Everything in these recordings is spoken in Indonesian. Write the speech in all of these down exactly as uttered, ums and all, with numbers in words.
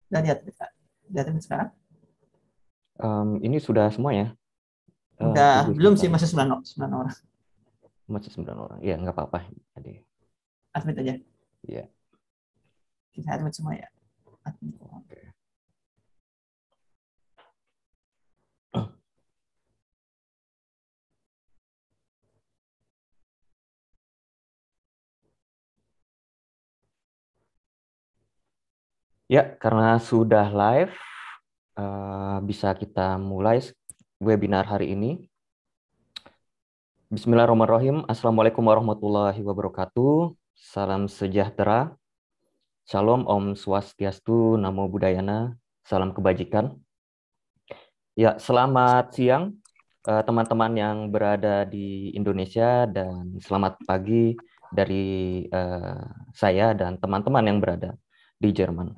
Udah lihat, lihat sekarang? Um, ini sudah semua ya? Uh, Udah, tunggu belum sebentar sih, ya. masih sembilan, sembilan orang. Masih sembilan orang. Ya, nggak apa-apa. Jadi, Admit aja. ya. Kita admit semua ya. Admit. Oke. Ya, karena sudah live, uh, bisa kita mulai webinar hari ini. Bismillahirrahmanirrahim. Assalamualaikum warahmatullahi wabarakatuh. Salam sejahtera. Shalom, Om Swastiastu, Namo Buddhayana. Salam kebajikan. Ya, selamat siang eh, teman-teman yang berada di Indonesia dan selamat pagi dari eh, saya dan teman-teman yang berada di Jerman.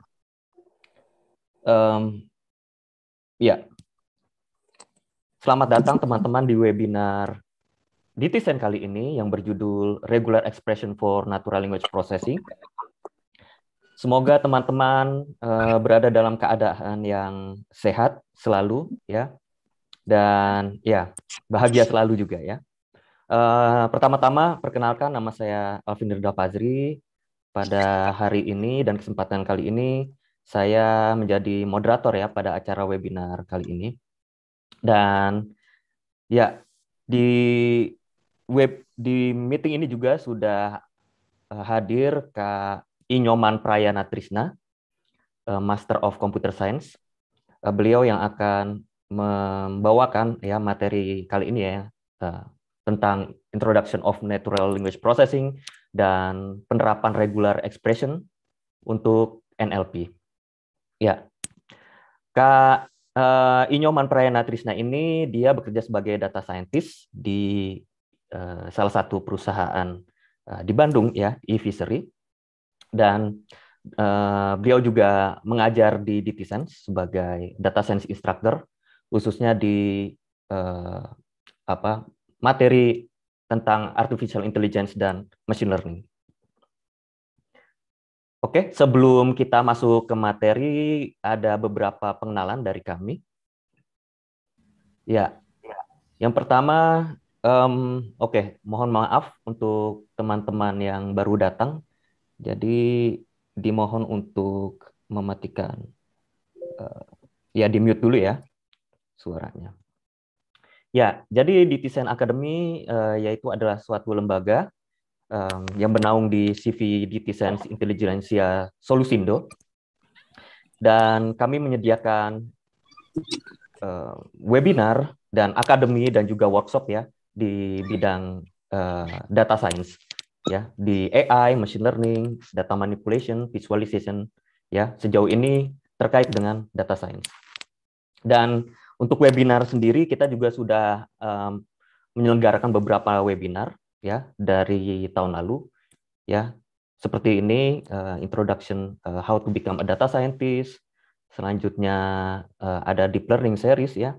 Um, ya, selamat datang teman-teman di webinar D T S E N kali ini yang berjudul Regular Expression for Natural Language Processing. Semoga teman-teman uh, berada dalam keadaan yang sehat selalu ya, dan ya bahagia selalu juga ya. Uh, pertama-tama perkenalkan, nama saya Alvin Nirda Fazri. Pada hari ini dan kesempatan kali ini saya menjadi moderator ya pada acara webinar kali ini. Dan ya di web di meeting ini juga sudah uh, hadir Kak Inyoman Prayana Trisna, uh, Master of Computer Science. Uh, beliau yang akan membawakan ya materi kali ini ya, uh, tentang Introduction of Natural Language Processing dan penerapan regular expression untuk N L P. Ya, Kak uh, Inyoman Prayana Trisna ini dia bekerja sebagai data scientist di uh, salah satu perusahaan uh, di Bandung ya, eFishery, dan uh, beliau juga mengajar di D T S E N sebagai data science instructor, khususnya di uh, apa materi tentang artificial intelligence dan machine learning. Oke, sebelum kita masuk ke materi, ada beberapa pengenalan dari kami. Ya, yang pertama, um, oke, okay, mohon maaf untuk teman-teman yang baru datang. Jadi dimohon untuk mematikan, uh, ya di mute dulu ya suaranya. Ya, jadi di T S E N Academy uh, yaitu adalah suatu lembaga um, yang bernaung di C V D T S E N Intelligentsia Solusindo, dan kami menyediakan uh, webinar dan akademi dan juga workshop ya di bidang uh, data science ya, di A I, machine learning, data manipulation, visualization ya, sejauh ini terkait dengan data science. Dan untuk webinar sendiri kita juga sudah um, menyelenggarakan beberapa webinar ya dari tahun lalu ya, seperti ini, uh, introduction uh, how to become a data scientist. Selanjutnya uh, ada deep learning series ya.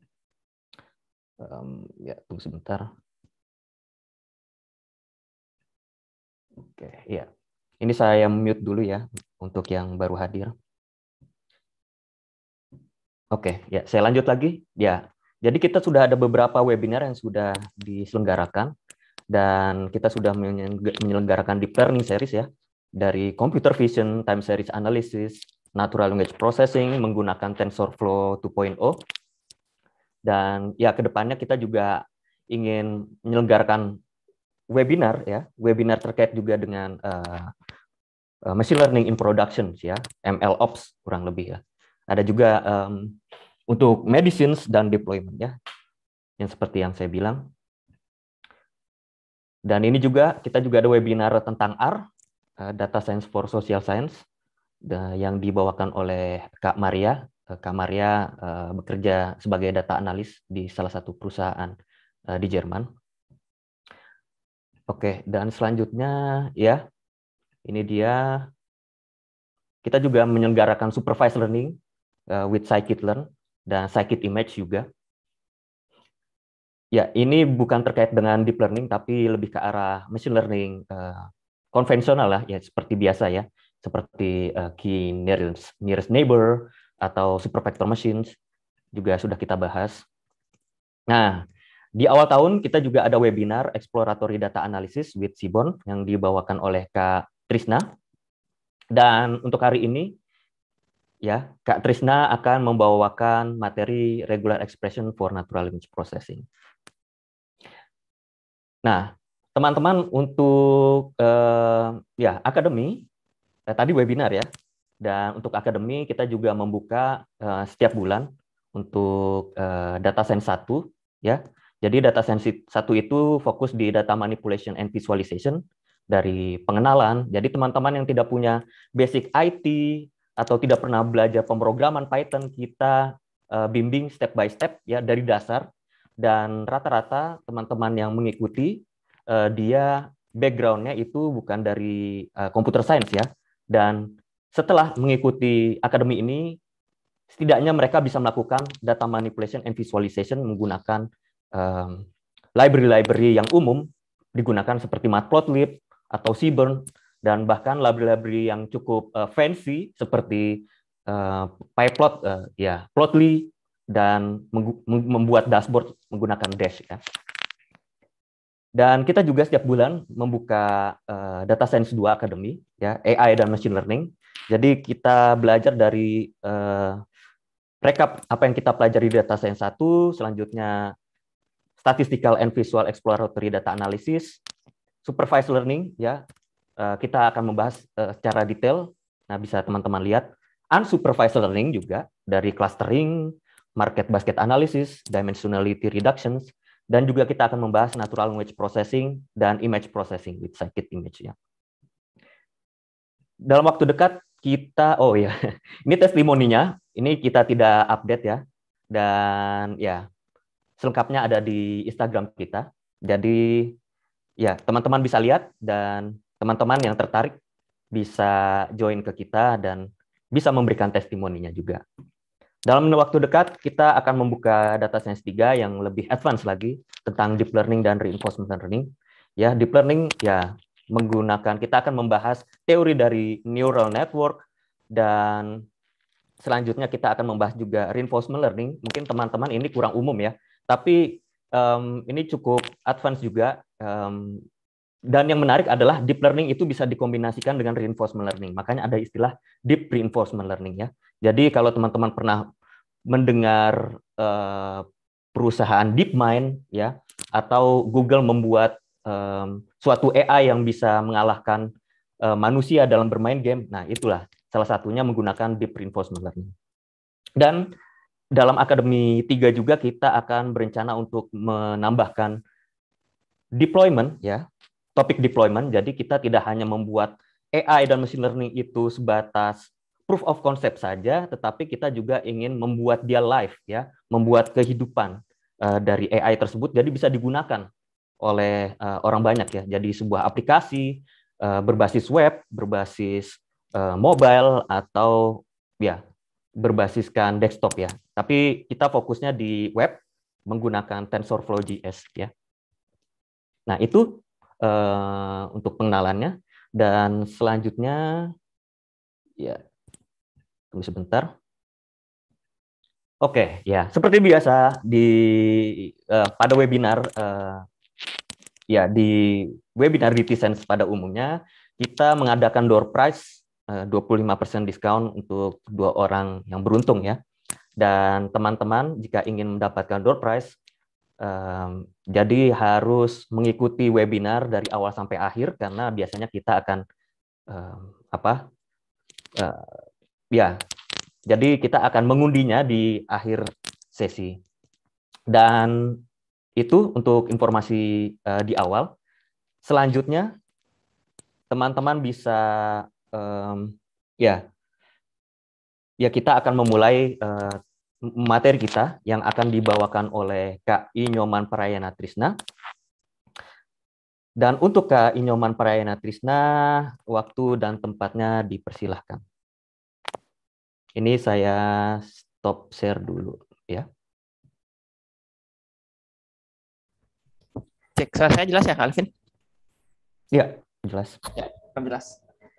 Um, ya tunggu sebentar. Oke, ya. Ini saya mute dulu ya untuk yang baru hadir. Oke, ya saya lanjut lagi. Ya, jadi kita sudah ada beberapa webinar yang sudah diselenggarakan dan kita sudah menyelenggarakan deep learning series ya, dari computer vision, time series analysis, natural language processing menggunakan TensorFlow dua titik nol. Dan ya kedepannya kita juga ingin menyelenggarakan webinar ya, webinar terkait juga dengan uh, machine learning in production ya, M L Ops kurang lebih ya. Ada juga um, untuk medicines dan deployment ya, yang seperti yang saya bilang. Dan ini juga kita juga ada webinar tentang R, uh, Data Science for Social Science, uh, yang dibawakan oleh Kak Maria. Uh, Kak Maria uh, bekerja sebagai data analis di salah satu perusahaan uh, di Jerman. Oke, dan selanjutnya ya, ini dia. Kita juga menyelenggarakan supervised learning uh, with scikit-learn dan scikit-image juga. Ya, ini bukan terkait dengan deep learning, tapi lebih ke arah machine learning uh, konvensional lah, ya seperti biasa ya. seperti uh, key nearest, nearest neighbor atau supervector machines juga sudah kita bahas. Nah, di awal tahun kita juga ada webinar Exploratory Data Analysis with Seaborn yang dibawakan oleh Kak Trisna. Dan untuk hari ini, ya, Kak Trisna akan membawakan materi Regular Expression for Natural Language Processing. Nah, teman-teman untuk eh, ya akademi eh, tadi webinar ya, dan untuk akademi kita juga membuka eh, setiap bulan untuk eh, data science satu ya. Jadi data science satu itu fokus di data manipulation and visualization dari pengenalan. Jadi teman-teman yang tidak punya basic I T atau tidak pernah belajar pemrograman Python, kita eh, bimbing step by step ya dari dasar. Dan rata-rata teman-teman yang mengikuti uh, dia background-nya itu bukan dari uh, computer science ya. Dan setelah mengikuti akademi ini, setidaknya mereka bisa melakukan data manipulation and visualization menggunakan um, library-library yang umum digunakan seperti Matplotlib atau Seaborn, dan bahkan library-library yang cukup uh, fancy seperti uh, PyPlot, uh, ya Plotly, dan membuat dashboard menggunakan Dash ya. Dan kita juga setiap bulan membuka uh, Data Science dua Academy ya, A I dan Machine Learning. Jadi kita belajar dari uh, recap apa yang kita pelajari di Data Science satu, selanjutnya Statistical and Visual Exploratory Data Analysis, Supervised Learning ya. Uh, kita akan membahas uh, secara detail. Nah, bisa teman-teman lihat unsupervised learning juga dari clustering, market basket analysis, dimensionality reductions, dan juga kita akan membahas natural language processing dan image processing with scikit image ya. Dalam waktu dekat kita, oh ya, ini testimoninya, ini kita tidak update ya, dan ya selengkapnya ada di Instagram kita. Jadi ya teman-teman bisa lihat, dan teman-teman yang tertarik bisa join ke kita dan bisa memberikan testimoninya juga. Dalam waktu dekat, kita akan membuka Data Science tiga yang lebih advance lagi tentang deep learning dan reinforcement learning. Ya, deep learning ya menggunakan, kita akan membahas teori dari neural network, dan selanjutnya kita akan membahas juga reinforcement learning. Mungkin teman-teman ini kurang umum ya, tapi um, ini cukup advance juga. Um, dan yang menarik adalah deep learning itu bisa dikombinasikan dengan reinforcement learning. Makanya ada istilah deep reinforcement learning ya. Jadi kalau teman-teman pernah mendengar uh, perusahaan DeepMind ya, atau Google membuat um, suatu A I yang bisa mengalahkan uh, manusia dalam bermain game, nah itulah salah satunya menggunakan deep reinforcement learning. Dan dalam Akademi tiga juga kita akan berencana untuk menambahkan deployment ya, topik deployment. Jadi kita tidak hanya membuat A I dan machine learning itu sebatas proof of concept saja, tetapi kita juga ingin membuat dia live ya, membuat kehidupan uh, dari A I tersebut jadi bisa digunakan oleh uh, orang banyak ya. Jadi sebuah aplikasi uh, berbasis web, berbasis uh, mobile, atau ya berbasiskan desktop ya. Tapi kita fokusnya di web menggunakan TensorFlow.js ya. Nah, itu Uh, untuk pengenalannya, dan selanjutnya ya tunggu sebentar. Oke, ya seperti biasa di uh, pada webinar uh, ya di webinar D T Sense pada umumnya kita mengadakan door prize uh, dua puluh lima persen diskon untuk dua orang yang beruntung ya. Dan teman-teman jika ingin mendapatkan door prize, Um, jadi harus mengikuti webinar dari awal sampai akhir, karena biasanya kita akan um, apa uh, ya jadi kita akan mengundinya di akhir sesi. Dan itu untuk informasi uh, di awal. Selanjutnya teman-teman bisa um, ya ya kita akan memulai uh, materi kita yang akan dibawakan oleh Kak Inyoman Prayana Trisna. Dan untuk Kak Inyoman Prayana Trisna, waktu dan tempatnya dipersilahkan. Ini saya stop share dulu ya. Cek, suara saya jelas ya Kak Alvin? Iya, jelas. Ya, jelas.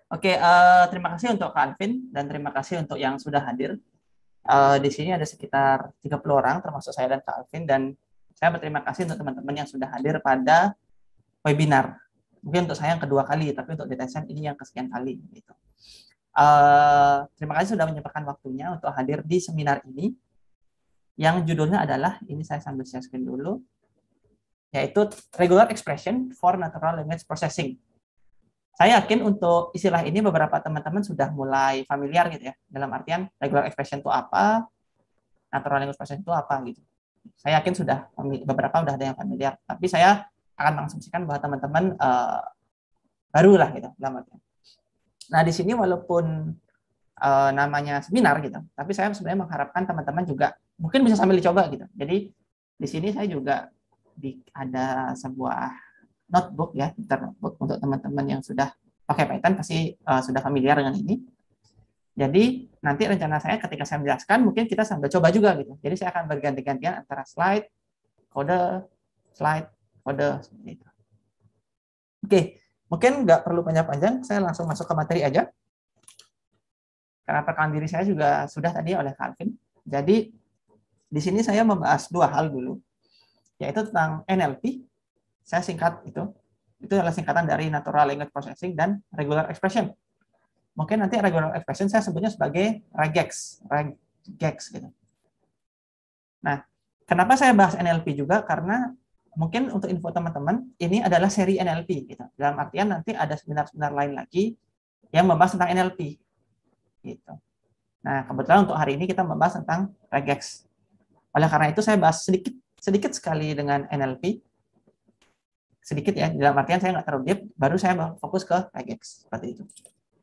Oke, uh, terima kasih untuk Kak Alvin dan terima kasih untuk yang sudah hadir. Uh, di sini ada sekitar tiga puluh orang, termasuk saya dan Kak Alvin, dan saya berterima kasih untuk teman-teman yang sudah hadir pada webinar. Mungkin untuk saya yang kedua kali, tapi untuk detection ini yang kesekian kali. Gitu. Uh, terima kasih sudah menyempatkan waktunya untuk hadir di seminar ini, yang judulnya adalah, ini saya sambil share screen dulu, yaitu Regular Expression for Natural Language Processing. Saya yakin untuk istilah ini beberapa teman-teman sudah mulai familiar gitu ya, dalam artian regular expression itu apa, natural language processing itu apa gitu. Saya yakin sudah beberapa sudah ada yang familiar, tapi saya akan mengasumsikan bahwa teman-teman uh, baru lah gitu dalam artian. Nah di sini walaupun uh, namanya seminar gitu, tapi saya sebenarnya mengharapkan teman-teman juga mungkin bisa sambil dicoba gitu. Jadi di sini saya juga di, ada sebuah notebook ya, notebook untuk teman-teman yang sudah pakai Python pasti uh, sudah familiar dengan ini. Jadi nanti rencana saya ketika saya menjelaskan mungkin kita sambil coba juga gitu. Jadi saya akan berganti-gantian antara slide, kode, slide, kode seperti itu. Oke, mungkin nggak perlu panjang-panjang, saya langsung masuk ke materi aja. Karena perkenalan diri saya juga sudah tadi oleh Calvin. Jadi di sini saya membahas dua hal dulu, yaitu tentang N L P. Saya singkat itu, itu adalah singkatan dari Natural Language Processing dan Regular Expression. Mungkin nanti Regular Expression saya sebutnya sebagai regex, regex gitu. Nah, kenapa saya bahas N L P juga? Karena mungkin untuk info teman-teman, ini adalah seri N L P gitu. Dalam artian nanti ada seminar-seminar lain lagi yang membahas tentang N L P gitu. Nah, kebetulan untuk hari ini kita membahas tentang regex. Oleh karena itu saya bahas sedikit sedikit sekali dengan N L P. Sedikit ya, dalam artian saya nggak terlalu deep, baru saya fokus ke regex, seperti itu.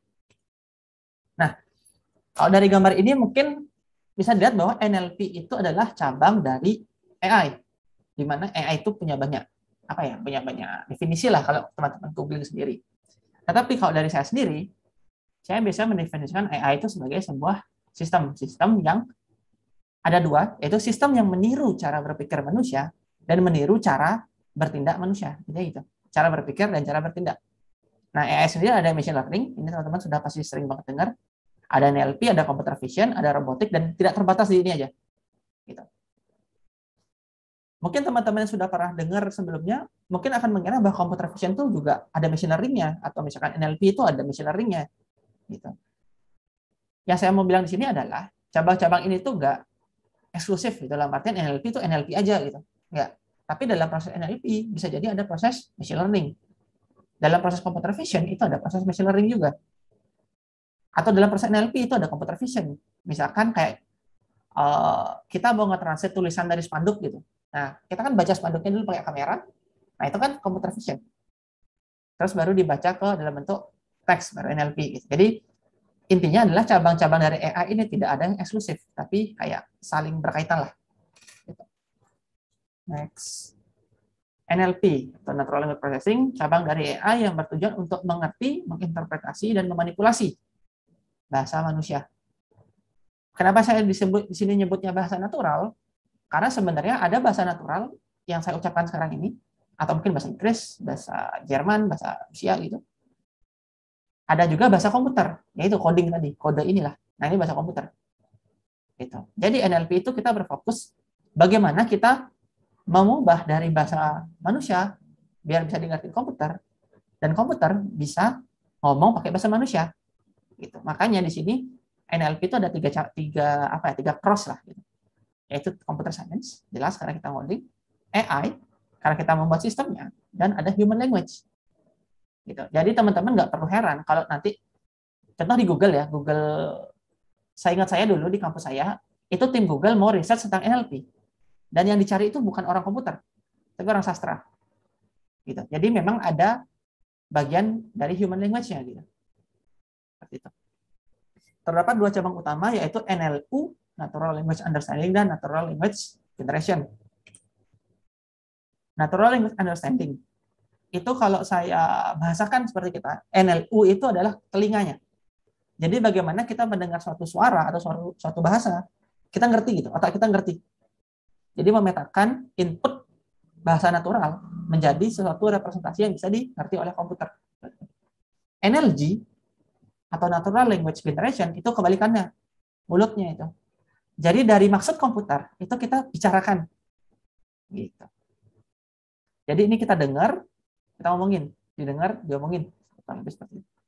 Nah, kalau dari gambar ini mungkin bisa dilihat bahwa N L P itu adalah cabang dari A I, di mana A I itu punya banyak, apa ya, punya banyak definisi lah kalau teman-teman googling sendiri. Tetapi kalau dari saya sendiri, saya bisa mendefinisikan A I itu sebagai sebuah sistem, sistem yang ada dua, yaitu sistem yang meniru cara berpikir manusia dan meniru cara bertindak manusia, jadi itu cara berpikir dan cara bertindak. Nah, A I sendiri ada machine learning, ini teman-teman sudah pasti sering banget dengar. Ada N L P, ada computer vision, ada robotik, dan tidak terbatas di ini aja. Gitu. Mungkin teman-teman yang sudah pernah dengar sebelumnya, mungkin akan mengira bahwa computer vision itu juga ada machine learning-nya, atau misalkan N L P itu ada machine learning-nya. Gitu. Yang saya mau bilang di sini adalah cabang-cabang ini tuh nggak eksklusif, gitu. Dalam artian N L P itu N L P aja gitu. Nggak. Tapi dalam proses N L P bisa jadi ada proses machine learning. Dalam proses computer vision itu ada proses machine learning juga. Atau dalam proses N L P itu ada computer vision. Misalkan kayak uh, kita mau nge-translate tulisan dari spanduk gitu. Nah, kita kan baca spanduknya dulu pakai kamera. Nah, itu kan computer vision. Terus baru dibaca ke dalam bentuk teks, baru N L P gitu. Jadi intinya adalah cabang-cabang dari A I ini tidak ada yang eksklusif, tapi kayak saling berkaitan lah. Gitu. Next. N L P, atau Natural Language Processing, cabang dari A I yang bertujuan untuk mengerti, menginterpretasi, dan memanipulasi bahasa manusia. Kenapa saya disebut di sini nyebutnya bahasa natural? Karena sebenarnya ada bahasa natural yang saya ucapkan sekarang ini, atau mungkin bahasa Inggris, bahasa Jerman, bahasa Rusia gitu. Ada juga bahasa komputer, yaitu coding tadi, kode inilah. Nah, ini bahasa komputer. Gitu. Jadi N L P itu kita berfokus bagaimana kita mengubah dari bahasa manusia biar bisa dimengerti komputer, dan komputer bisa ngomong pakai bahasa manusia. Gitu. Makanya di sini N L P itu ada tiga tiga apa ya tiga cross lah, gitu. Yaitu computer science, jelas karena kita ngoding, A I karena kita membuat sistemnya, dan ada human language. Gitu. Jadi teman-teman nggak perlu heran kalau nanti contoh di Google ya, Google, saya ingat saya dulu di kampus saya itu tim Google mau riset tentang N L P, dan yang dicari itu bukan orang komputer, tapi orang sastra. Gitu. Jadi memang ada bagian dari human language-nya gitu. Seperti itu. Terdapat dua cabang utama, yaitu N L U, Natural Language Understanding, dan Natural Language Generation. Natural Language Understanding itu kalau saya bahasakan seperti kita, N L U itu adalah telinganya. Jadi bagaimana kita mendengar suatu suara atau suatu, suatu bahasa, kita ngerti gitu, otak kita ngerti. Jadi memetakan input bahasa natural menjadi sesuatu representasi yang bisa dimengerti oleh komputer. N L G atau natural language generation itu kebalikannya, mulutnya itu. Jadi dari maksud komputer itu kita bicarakan, gitu. Jadi ini kita dengar, kita ngomongin, didengar, diomongin, lebih seperti itu.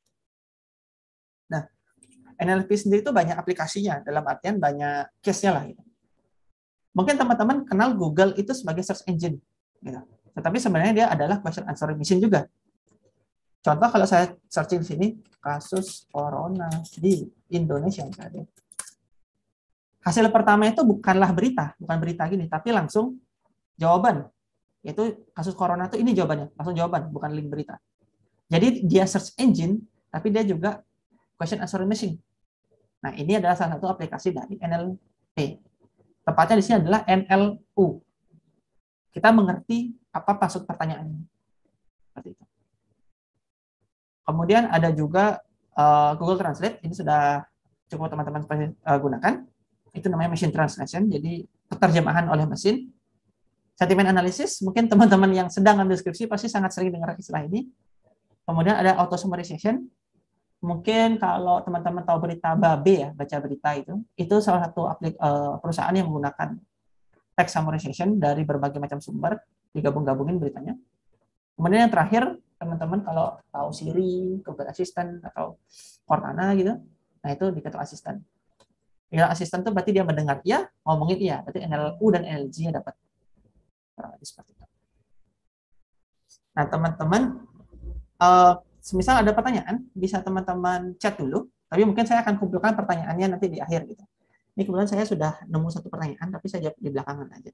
Nah, N L P sendiri itu banyak aplikasinya, dalam artian banyak case-nya lah. Gitu. Mungkin teman-teman kenal Google itu sebagai search engine, gitu. Tetapi sebenarnya dia adalah question answering machine juga. Contoh kalau saya searching di sini, kasus corona di Indonesia misalnya. Hasil pertama itu bukanlah berita, bukan berita gini, tapi langsung jawaban. Yaitu kasus corona itu ini jawabannya, langsung jawaban, bukan link berita. Jadi dia search engine, tapi dia juga question answering machine. Nah, ini adalah salah satu aplikasi dari N L P. Tepatnya di sini adalah N L U. Kita mengerti apa maksud pertanyaannya. Seperti itu. Kemudian ada juga uh, Google Translate, ini sudah cukup teman-teman uh, gunakan. Itu namanya machine translation, jadi penerjemahan oleh mesin. Sentiment analysis, mungkin teman-teman yang sedang ambil skripsi pasti sangat sering dengar istilah ini. Kemudian ada auto summarization. Mungkin kalau teman-teman tahu berita Babe ya, baca berita itu, itu salah satu aplik, uh, perusahaan yang menggunakan text summarization dari berbagai macam sumber, digabung-gabungin beritanya. Kemudian yang terakhir, teman-teman kalau tahu Siri, Google Assistant, atau Cortana gitu, nah itu digital assistant. Digital assistant itu berarti dia mendengar iya, ngomongin iya, berarti N L U dan N L G-nya dapat. Seperti itu. Nah, teman-teman, uh, semisal ada pertanyaan, bisa teman-teman chat dulu, tapi mungkin saya akan kumpulkan pertanyaannya nanti di akhir gitu. Ini kebetulan saya sudah nemu satu pertanyaan, tapi saya jawab di belakangan aja.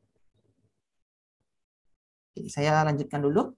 Jadi saya lanjutkan dulu.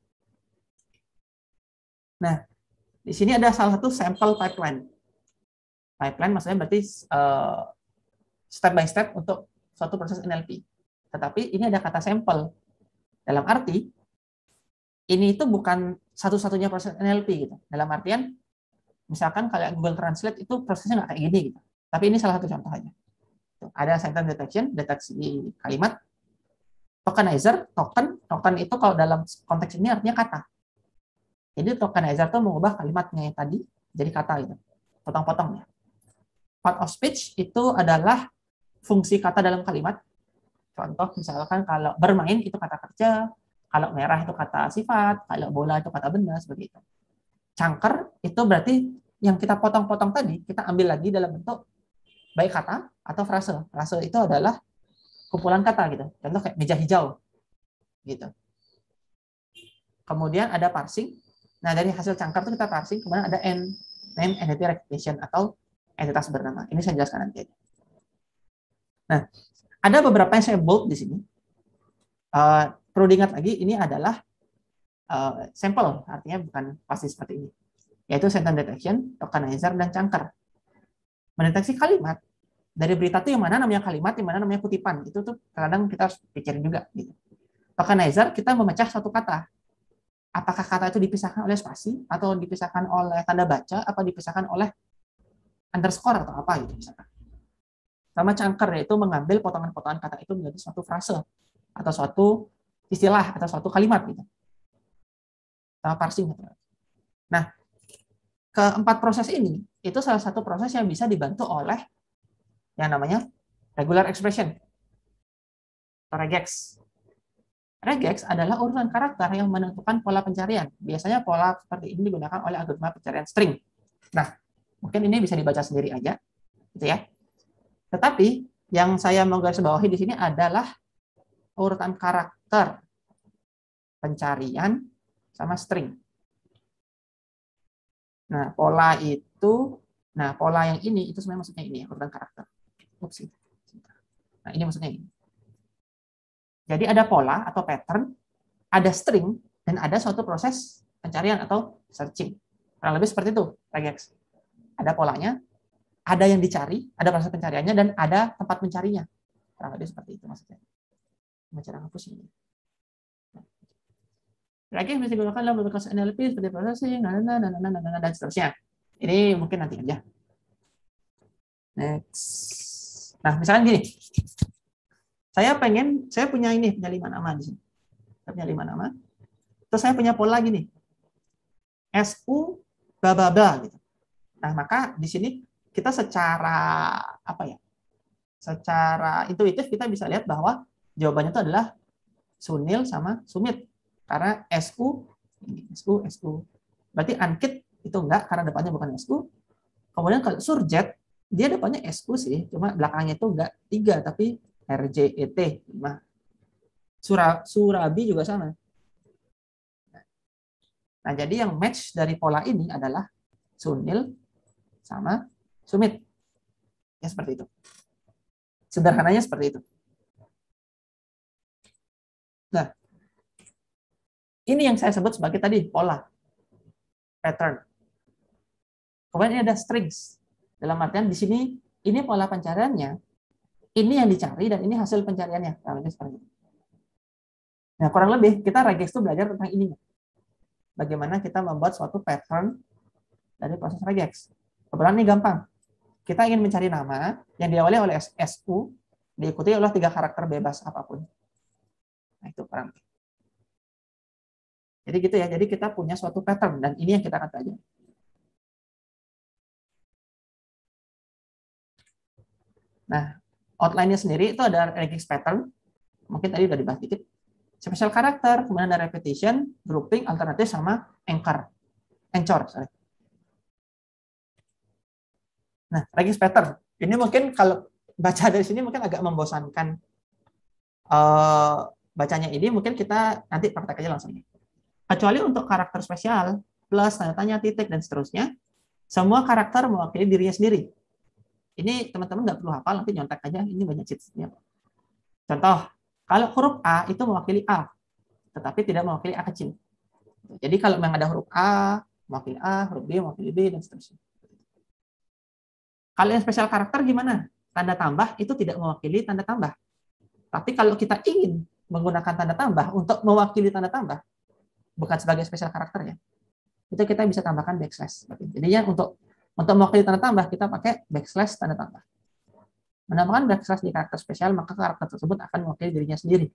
Nah, di sini ada salah satu sampel pipeline. Pipeline maksudnya berarti uh, step by step untuk suatu proses N L P. Tetapi ini ada kata sampel. Dalam arti, ini itu bukan satu-satunya proses N L P gitu. Dalam artian, misalkan kalau Google Translate itu prosesnya nggak kayak gini gitu. Tapi ini salah satu contoh aja. Ada sentence detection, deteksi kalimat. Tokenizer, token, token itu kalau dalam konteks ini artinya kata. Jadi tokenizer itu mengubah kalimatnya yang tadi jadi kata gitu. Potong-potongnya. Part of speech itu adalah fungsi kata dalam kalimat. Contoh misalkan kalau bermain itu kata kerja, kalau merah itu kata sifat, kalau bola itu kata benda, seperti itu. Chunker itu berarti yang kita potong-potong tadi, kita ambil lagi dalam bentuk baik kata atau frase. Frase itu adalah kumpulan kata gitu. Contoh kayak meja hijau gitu. Kemudian ada parsing. Nah, dari hasil chunker itu kita parsing, kemudian ada N, name entity recognition atau entitas bernama. Ini saya jelaskan nanti. Nah, ada beberapa yang saya bold di sini. Uh, perlu diingat lagi, ini adalah uh, sampel, artinya bukan pasti seperti ini. Yaitu sentence detection, tokenizer, dan chunker. Mendeteksi kalimat, dari berita itu yang mana namanya kalimat, yang mana namanya kutipan. Itu tuh kadang kita harus pikirin juga. Gitu. Tokenizer, kita memecah satu kata. Apakah kata itu dipisahkan oleh spasi, atau dipisahkan oleh tanda baca, atau dipisahkan oleh underscore, atau apa gitu misalkan. Sama chunker, yaitu mengambil potongan-potongan kata itu menjadi suatu frase atau suatu istilah atau suatu kalimat gitu. Sama parsing. Nah, keempat proses ini itu salah satu proses yang bisa dibantu oleh yang namanya regular expression atau regex. Regex adalah urutan karakter yang menentukan pola pencarian. Biasanya pola seperti ini digunakan oleh algoritma pencarian string. Nah, mungkin ini bisa dibaca sendiri aja, gitu ya. Tetapi yang saya mau garis bawahi di sini adalah urutan karakter pencarian sama string. Nah, pola itu, nah pola yang ini itu sebenarnya maksudnya ini urutan karakter. Ups, nah, ini maksudnya ini. Jadi ada pola atau pattern, ada string, dan ada suatu proses pencarian atau searching. Kurang lebih seperti itu, regex. Ada polanya, ada yang dicari, ada proses pencariannya, dan ada tempat mencarinya. Kurang lebih seperti itu maksudnya. Cara hapus ini. Regex bisa digunakan dalam berbagai N L P seperti processing, dan seterusnya. Ini mungkin nanti aja. Next. Nah, misalnya gini. Saya pengen, saya punya ini, punya lima nama di sini. Saya punya lima nama. Terus saya punya pola gini. S U bla bla bla gitu. Nah, maka di sini kita secara apa ya? Secara intuitif kita bisa lihat bahwa jawabannya itu adalah Sunil sama Sumit. Karena S U, S U, S U. Berarti Ankit itu enggak, karena depannya bukan S U. Kemudian kalau Surjet, dia depannya S U sih, cuma belakangnya itu enggak tiga, tapi R J E T. Surabi juga sama. Nah, jadi yang match dari pola ini adalah Sunil sama Sumit. Ya, seperti itu. Sederhananya seperti itu. Nah, ini yang saya sebut sebagai tadi pola, pattern. Kemudian ini ada strings. Dalam artian di sini ini pola pencariannya, ini yang dicari dan ini hasil pencariannya. Nah, seperti itu. Nah, kurang lebih kita regex itu belajar tentang ini. Bagaimana kita membuat suatu pattern dari proses regex. Kebetulan ini gampang. Kita ingin mencari nama yang diawali oleh S U, diikuti oleh tiga karakter bebas apapun. Nah, itu kurang lebih. Jadi gitu ya. Jadi kita punya suatu pattern dan ini yang kita akan pelajari. Nah, outline-nya sendiri itu ada regex pattern. Mungkin tadi udah dibahas dikit. Special karakter, kemudian ada repetition, grouping, alternatif, sama anchor. Anchor, sorry. Nah, regex pattern. Ini mungkin kalau baca dari sini mungkin agak membosankan. Uh, bacanya ini mungkin kita nanti praktek aja langsung. Kecuali untuk karakter spesial, plus, tanda tanya, titik, dan seterusnya, semua karakter mewakili dirinya sendiri. Ini teman-teman nggak perlu hafal, nanti nyontek aja, ini banyak cheats-nya. Contoh, kalau huruf A itu mewakili A, tetapi tidak mewakili A kecil. Jadi kalau memang ada huruf A, mewakili A, huruf B, mewakili B, dan seterusnya. Kalau yang spesial karakter gimana? Tanda tambah itu tidak mewakili tanda tambah. Tapi kalau kita ingin menggunakan tanda tambah untuk mewakili tanda tambah, bukan sebagai spesial karakternya, itu kita bisa tambahkan backslash. Jadinya untuk untuk mewakili tanda tambah, kita pakai backslash tanda tambah. Menambahkan backslash di karakter spesial, maka karakter tersebut akan mewakili dirinya sendiri.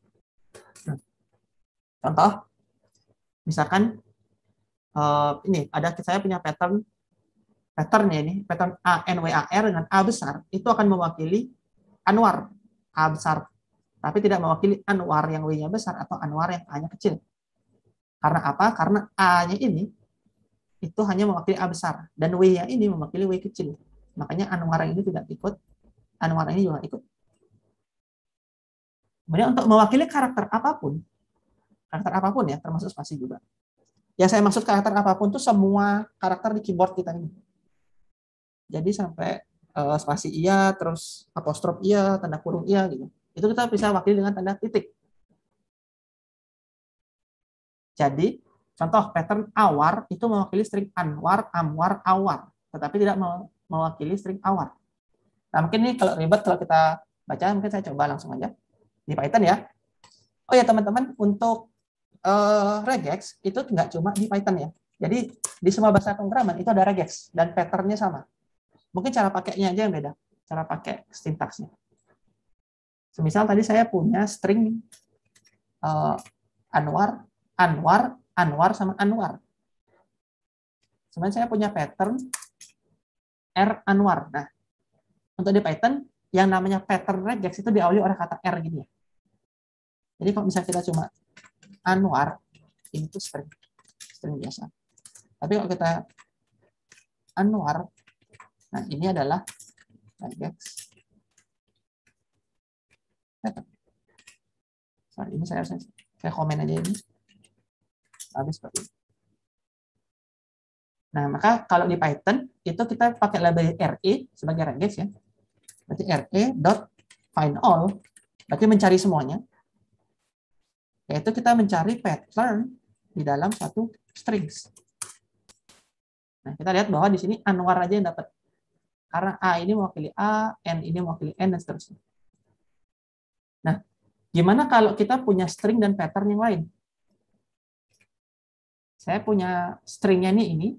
Contoh, misalkan uh, ini ada saya punya pattern patternnya ini, pattern A N W A R dengan A besar, itu akan mewakili Anwar A besar, tapi tidak mewakili Anwar yang W-nya besar atau Anwar yang A-nya kecil. Karena apa? Karena A-nya ini itu hanya mewakili A besar dan W-nya ini mewakili W kecil. Makanya Anwar ini tidak ikut, Anwar ini juga ikut. Kemudian untuk mewakili karakter apapun, karakter apapun ya, termasuk spasi juga. Yang saya maksud karakter apapun itu semua karakter di keyboard kita ini. Jadi sampai uh, spasi iya, terus apostrof iya, tanda kurung iya gitu. Itu kita bisa wakili dengan tanda titik. Jadi contoh pattern awar itu mewakili string anwar, amwar, awar, tetapi tidak mewakili string awar. Nah mungkin ini kalau ribet kalau kita baca mungkin saya coba langsung aja di Python ya. Oh ya teman-teman, untuk uh, regex itu nggak cuma di Python ya. Jadi di semua bahasa pemrograman itu ada regex dan patternnya sama. Mungkin cara pakainya aja yang beda, cara pakai sintaksnya. Semisal tadi saya punya string uh, Anwar, Anwar, Anwar sama Anwar. Sebenarnya saya punya pattern R Anwar. Nah, untuk di Python yang namanya pattern regex itu diawali oleh kata R gini ya. Jadi kalau misalnya kita cuma Anwar, ini tuh string, string biasa. Tapi kalau kita Anwar, nah ini adalah regex. Sorry, ini saya saya, saya komen aja ini. Habis seperti ini. Nah, maka kalau di Python itu kita pakai label re sebagai regex ya. Berarti re dot find all, berarti mencari semuanya. Yaitu kita mencari pattern di dalam satu strings. Nah, kita lihat bahwa di sini Anwar aja yang dapat. Karena A ini mewakili A, N ini mewakili N, dan seterusnya. Nah, gimana kalau kita punya string dan pattern yang lain? Saya punya stringnya ini, ini,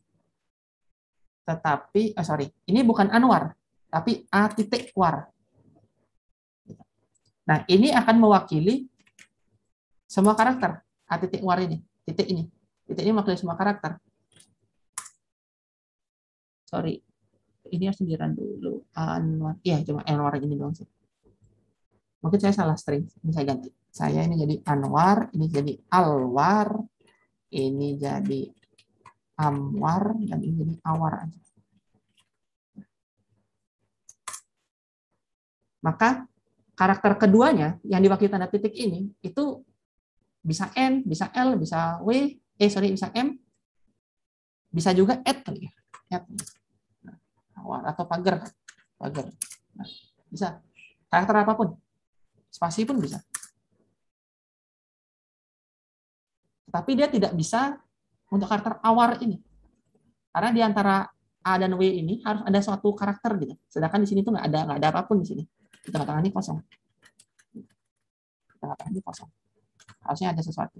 tetapi, oh sorry, ini bukan Anwar, tapi A titik war. Nah, ini akan mewakili semua karakter. A titik war ini, titik ini. Titik ini mewakili semua karakter. sorry, ini harus dirun dulu. Anwar, iya cuma Anwar ini doang sih. Mungkin saya salah string, ini saya ganti. Saya ini jadi Anwar, ini jadi Alwar, ini jadi Amwar, dan ini jadi Awar aja. Maka karakter keduanya yang diwakili tanda titik ini itu bisa N, bisa L, bisa W, eh sorry bisa M, bisa juga add kali ya, add. Nah, Awar atau pagar, pagar. Nah, bisa karakter apapun, spasi pun bisa. Tapi dia tidak bisa untuk karakter Awar ini, karena di antara A dan W ini harus ada suatu karakter gitu. Sedangkan di sini tuh nggak ada nggak ada apapun di sini. Di tengah-tengah ini kosong. Di tengah-tengah ini kosong. Harusnya ada sesuatu.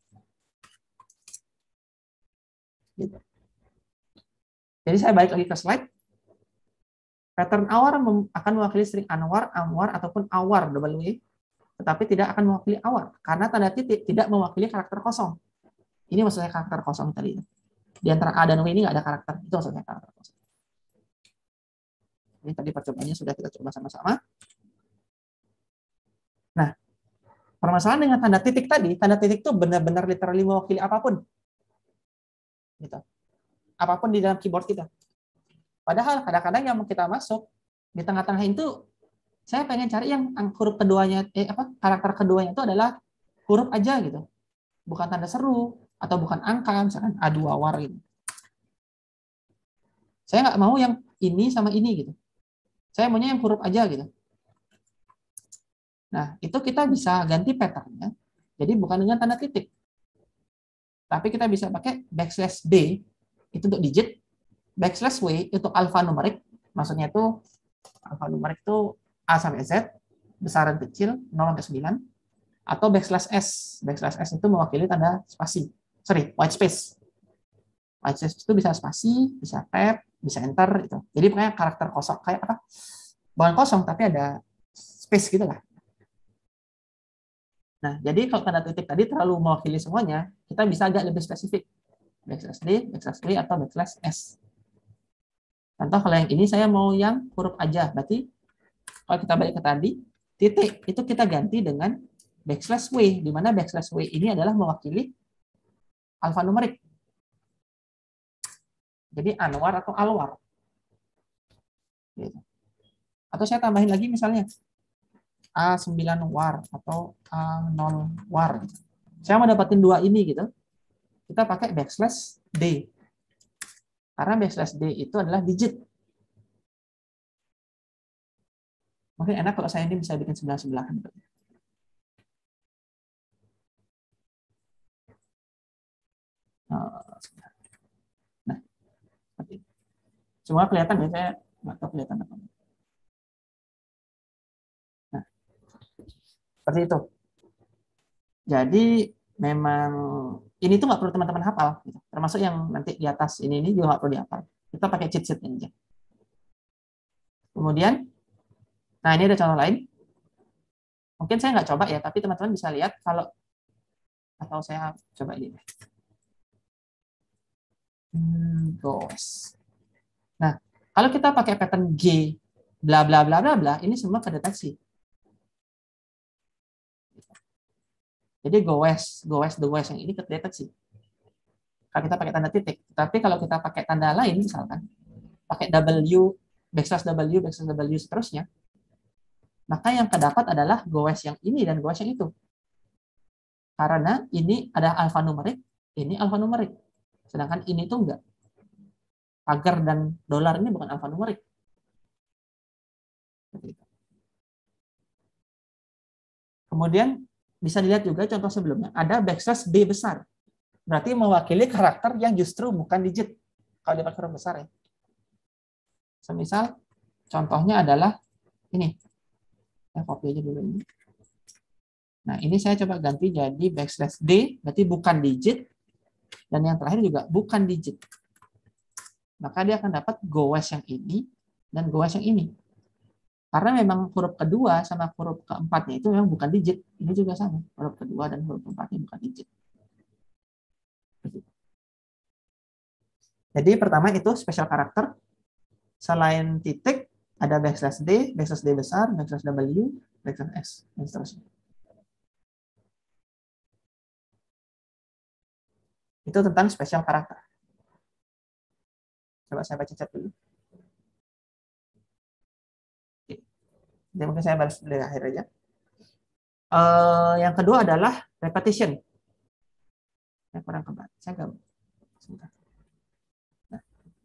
Gitu. Jadi saya balik lagi ke slide. Pattern Awar akan mewakili string Anwar, Amwar, ataupun Awar W, tetapi tidak akan mewakili Awar karena tanda titik tidak mewakili karakter kosong. Ini maksudnya karakter kosong tadi. Di antara A dan W ini nggak ada karakter. Itu maksudnya karakter kosong. Ini tadi percobaannya sudah kita coba sama-sama. Nah, permasalahan dengan tanda titik tadi, tanda titik itu benar-benar literally mewakili apapun. Gitu. Apapun di dalam keyboard kita. Padahal kadang-kadang yang mau kita masuk di tengah-tengah itu, saya pengen cari yang huruf keduanya, eh apa karakter keduanya itu adalah huruf aja gitu, bukan tanda seru atau bukan angka, misalkan A dua war gitu. Saya nggak mau yang ini sama ini gitu. Saya maunya yang huruf aja gitu. Nah, itu kita bisa ganti patternnya. Jadi bukan dengan tanda titik. Tapi kita bisa pakai backslash D, itu untuk digit. Backslash W, itu alphanumerik. Maksudnya itu, alphanumerik itu A sampai Z, besar dan kecil, nol sampai sembilan. Atau backslash S. Backslash S itu mewakili tanda spasi. Sorry, white space. White space itu bisa spasi, bisa tab, bisa enter. Gitu. Jadi pokoknya karakter kosong. Kayak apa? Bukan kosong, tapi ada space gitu lah. Nah, jadi kalau tanda titik tadi terlalu mewakili semuanya, kita bisa agak lebih spesifik. Backslash D, backslash W, atau backslash S. Contoh kalau yang ini saya mau yang huruf aja. Berarti kalau kita balik ke tadi, titik itu kita ganti dengan backslash W, di mana backslash W ini adalah mewakili alphanumerik. Jadi Anwar atau Alwar. Gitu. Atau saya tambahin lagi misalnya A sembilan war atau A nol war. Saya mau dapatin dua ini gitu. Kita pakai backslash D. Karena backslash D itu adalah digit. Mungkin enak kalau saya ini bisa bikin sebelah-sebelahan. Nah, semua kelihatan ya, saya nggak tahu kelihatan apa. Nah, seperti itu. Jadi memang ini tuh nggak perlu teman-teman hafal, gitu. Termasuk yang nanti di atas ini ini juga nggak perlu dihafal. Kita pakai cheat sheet ini aja. Kemudian, nah ini ada contoh lain. Mungkin saya nggak coba ya, tapi teman-teman bisa lihat kalau atau saya coba ini. Hmm, goes. Nah, kalau kita pakai pattern G, bla bla bla bla bla, ini semua kedeteksi. Jadi go west, go west, the west yang ini kedeteksi. Kalau kita pakai tanda titik. Tapi kalau kita pakai tanda lain, misalkan pakai W, backslash W, backslash W seterusnya, maka yang kedapat adalah go west yang ini dan go west yang itu. Karena ini ada alphanumerik, ini alphanumerik. Sedangkan ini tuh enggak. Pagar dan dolar ini bukan alphanumerik. Kemudian bisa dilihat juga contoh sebelumnya, ada backslash B besar. Berarti mewakili karakter yang justru bukan digit. Kalau dipakai huruf besar ya. Semisal, contohnya adalah ini. Saya copy aja dulu ini. Nah, ini saya coba ganti jadi backslash D, berarti bukan digit. Dan yang terakhir juga bukan digit. Maka dia akan dapat go west yang ini dan go west yang ini. Karena memang huruf kedua sama huruf keempatnya itu memang bukan digit. Ini juga sama. Huruf kedua dan huruf keempatnya bukan digit. Jadi pertama itu special karakter. Selain titik, ada backslash D, backslash D besar, backslash W, backslash S, dan seterusnya. Itu tentang spesial karakter. Coba saya baca chat dulu. Oke. Jadi mungkin saya balas dari akhir aja. Uh, yang kedua adalah repetition. Saya kurang kebat. Saya nggak. Sebentar. Nah.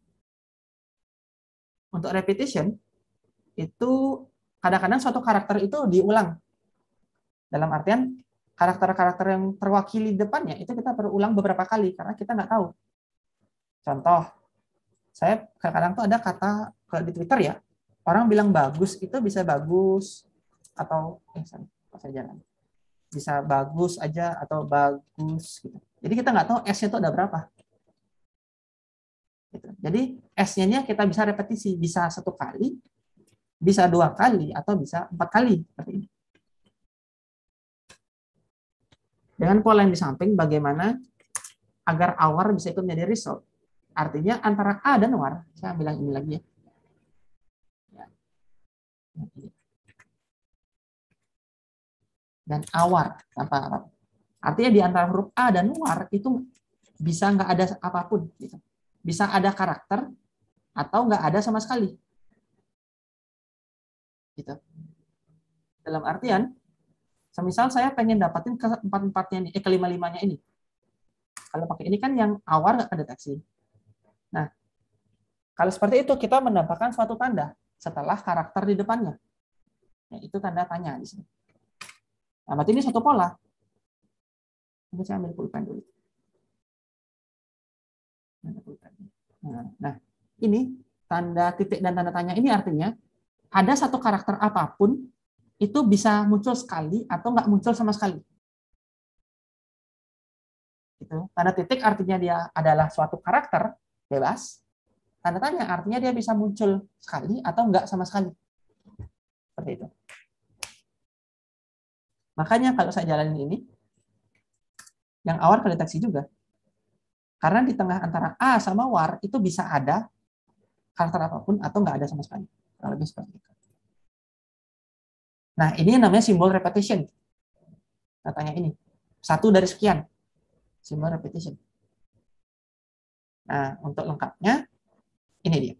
Untuk repetition, itu kadang-kadang suatu karakter itu diulang. Dalam artian, karakter-karakter yang terwakili depannya, itu kita perlu ulang beberapa kali, karena kita nggak tahu. Contoh, saya kadang-kadang tuh ada kata di Twitter ya, orang bilang bagus, itu bisa bagus, atau, eh, saya jalan. Bisa bagus aja, atau bagus. Gitu. Jadi kita nggak tahu S-nya itu ada berapa. Gitu. Jadi S-nya kita bisa repetisi, bisa satu kali, bisa dua kali, atau bisa empat kali. Seperti ini. Dengan pola yang di samping, bagaimana agar awar bisa ikut menjadi result. Artinya antara A dan war, saya bilang ini lagi ya. Dan awar tanpa apa. Artinya di antara huruf A dan war itu bisa nggak ada apapun. Gitu. Bisa ada karakter atau nggak ada sama sekali. Gitu. Dalam artian, semisal saya pengen dapatin ke empat-empatnya ini, eh kelima-limanya ini. Kalau pakai ini kan yang awar nggak kedeteksi. Nah, kalau seperti itu kita mendapatkan suatu tanda setelah karakter di depannya. Ya, itu tanda tanya di sini. Nah, berarti ini satu pola. Mungkin saya ambil pulpen dulu. Nah, nah, ini tanda titik dan tanda tanya ini artinya ada satu karakter apapun itu bisa muncul sekali atau nggak muncul sama sekali. Gitu. Tanda titik artinya dia adalah suatu karakter bebas. Tanda tanya artinya dia bisa muncul sekali atau nggak sama sekali. Seperti itu. Makanya kalau saya jalanin ini, yang awal kedeteksi juga. Karena di tengah antara A sama war itu bisa ada karakter apapun atau nggak ada sama sekali. Kurang lebih seperti itu. Nah, ini namanya simbol repetition. Katanya ini. Satu dari sekian. Simbol repetition. Nah, untuk lengkapnya, ini dia.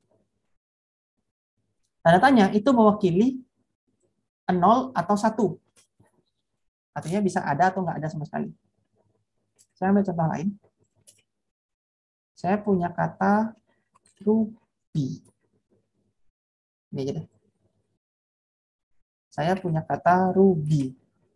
Tanda tanya itu mewakili nol atau satu. Artinya bisa ada atau nggak ada sama sekali. Saya ambil contoh lain. Saya punya kata Ruby. Ini aja deh. Saya punya kata Ruby.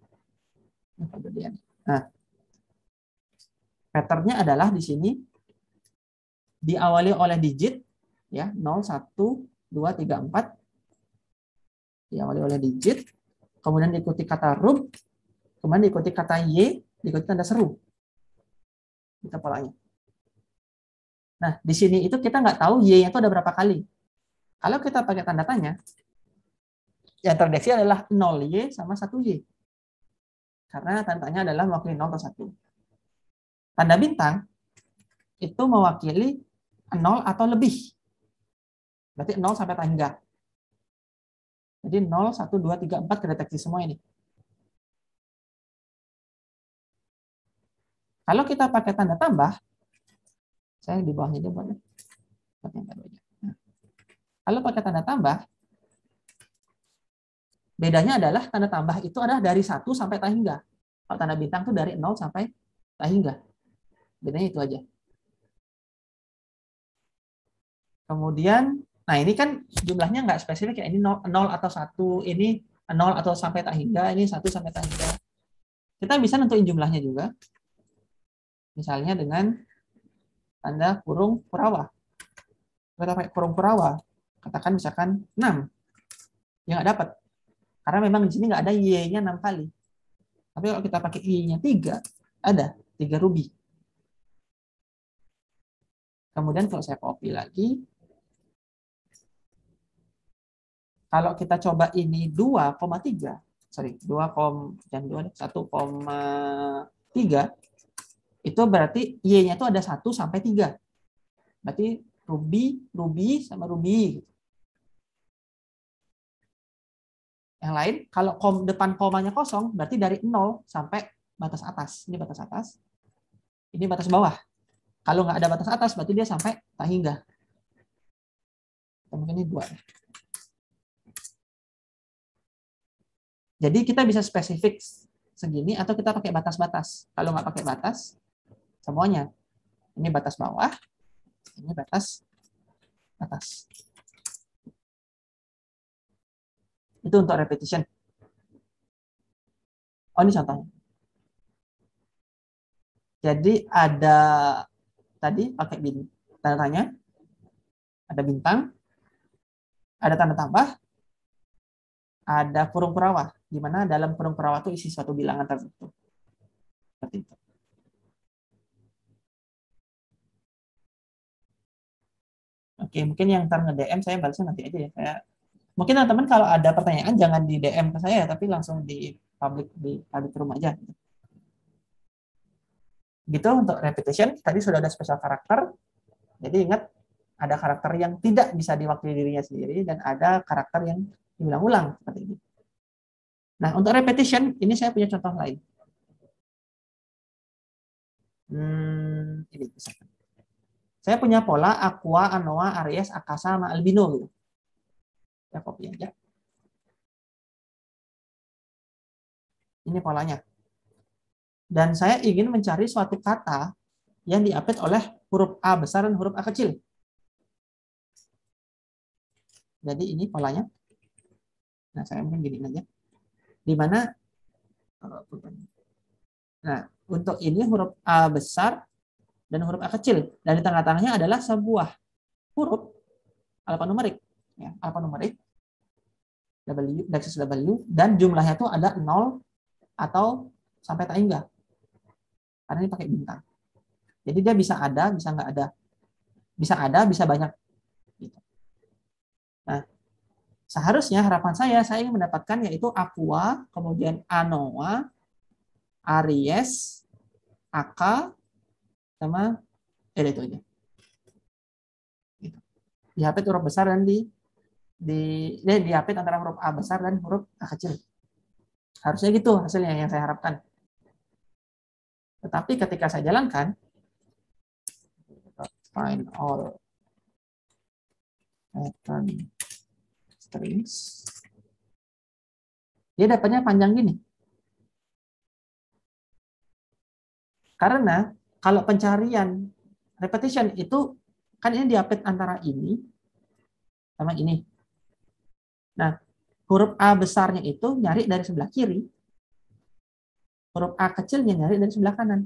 Nah, patternnya adalah di sini diawali oleh digit ya nol, satu, dua, tiga, empat. Diawali oleh digit, kemudian diikuti kata rub, kemudian diikuti kata y, diikuti tanda seru. Itu polanya. Nah, di sini itu kita nggak tahu y-nya itu ada berapa kali. Kalau kita pakai tanda tanya, yang terdeteksi adalah nol y sama satu y. Karena tandanya adalah mewakili nol atau satu. Tanda bintang itu mewakili nol atau lebih. Berarti nol sampai tangga. Jadi nol, satu, dua, tiga, empat kedeteksi semua ini. Kalau kita pakai tanda tambah, saya di bawahnya aja boleh. Nah, kalau pakai tanda tambah, bedanya adalah tanda tambah itu adalah dari satu sampai tak hingga. Kalau tanda bintang itu dari nol sampai tak hingga. Bedanya itu aja. Kemudian, nah ini kan jumlahnya nggak spesifik ya. Ini nol atau satu, ini nol atau sampai tak hingga, ini satu sampai tak hingga. Kita bisa nentuin jumlahnya juga. Misalnya dengan tanda kurung Kurawa. Kita pakai kurung Kurawa, katakan misalkan enam. Ya nggak dapat. Karena memang di sini nggak ada y-nya enam kali. Tapi kalau kita pakai y-nya tiga, ada tiga ruby. Kemudian kalau saya copy lagi, kalau kita coba ini dua koma tiga, sorry, dua, dan dua, satu koma tiga, itu berarti y-nya itu ada satu sampai tiga. Berarti Ruby, Ruby sama Ruby. Yang lain, kalau kom, depan komanya kosong, berarti dari nol sampai batas atas. Ini batas atas. Ini batas bawah. Kalau nggak ada batas atas, berarti dia sampai tak hingga. Mungkin ini dua. Jadi kita bisa spesifik segini atau kita pakai batas-batas. Kalau nggak pakai batas, semuanya. Ini batas bawah, ini batas atas. Itu untuk repetition. Oh, ini contohnya. Jadi ada tadi pakai bin, tanda tanya, ada bintang, ada tanda tambah, ada kurung perawah, di mana dalam kurung perawah itu isi suatu bilangan tertentu. Seperti itu. Oke, mungkin yang ntar nge-D M saya balasnya nanti aja ya. Saya mungkin teman-teman kalau ada pertanyaan jangan di D M ke saya, tapi langsung di public di public room aja. Gitu untuk repetition. Tadi sudah ada special karakter. Jadi ingat, ada karakter yang tidak bisa diwakili dirinya sendiri dan ada karakter yang diulang-ulang seperti ini. Nah, untuk repetition ini saya punya contoh lain. Hmm, ini misalkan. Saya punya pola Aqua, Anoa, Aries, Akasa, sama Albino gitu. Ya copy aja. Ini polanya. Dan saya ingin mencari suatu kata yang diapit oleh huruf A besar dan huruf A kecil. Jadi ini polanya. Nah, saya mungkin gini aja. Di mana nah, untuk ini huruf A besar dan huruf A kecil. Dan di tengah-tengahnya adalah sebuah huruf alfanumerik. Ya, alfanumerik. W, backslash W, dan jumlahnya itu ada nol atau sampai tak hingga. Karena ini pakai bintang. Jadi dia bisa ada, bisa nggak ada. Bisa ada, bisa banyak. Gitu. Nah, seharusnya harapan saya, saya ingin mendapatkan yaitu Aqua, kemudian Anoa, Aries, Aka, sama eh itu aja. Gitu. Dihapit huruf besar dan di di eh, dihapit antara huruf A besar dan huruf A kecil. Harusnya gitu hasilnya yang saya harapkan. Tetapi ketika saya jalankan, find all pattern strings, dia dapatnya panjang gini. Karena kalau pencarian repetition itu kan ini diapit antara ini sama ini. Nah, huruf A besarnya itu nyari dari sebelah kiri, huruf A kecilnya nyari dari sebelah kanan.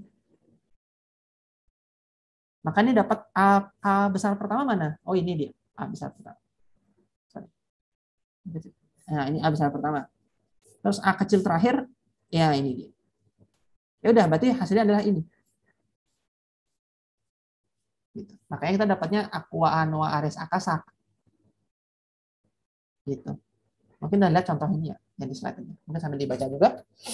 Makanya dapat A, A besar pertama mana? Oh, ini dia, A besar pertama. Sorry. Nah, ini A besar pertama. Terus A kecil terakhir, ya ini dia. Ya udah, berarti hasilnya adalah ini. Gitu. Makanya kita dapatnya Aqua, Anoa, Aries, Akasa. Gitu. Mungkin kita lihat contoh ini ya, yang di slide ini. Mungkin sambil dibaca juga.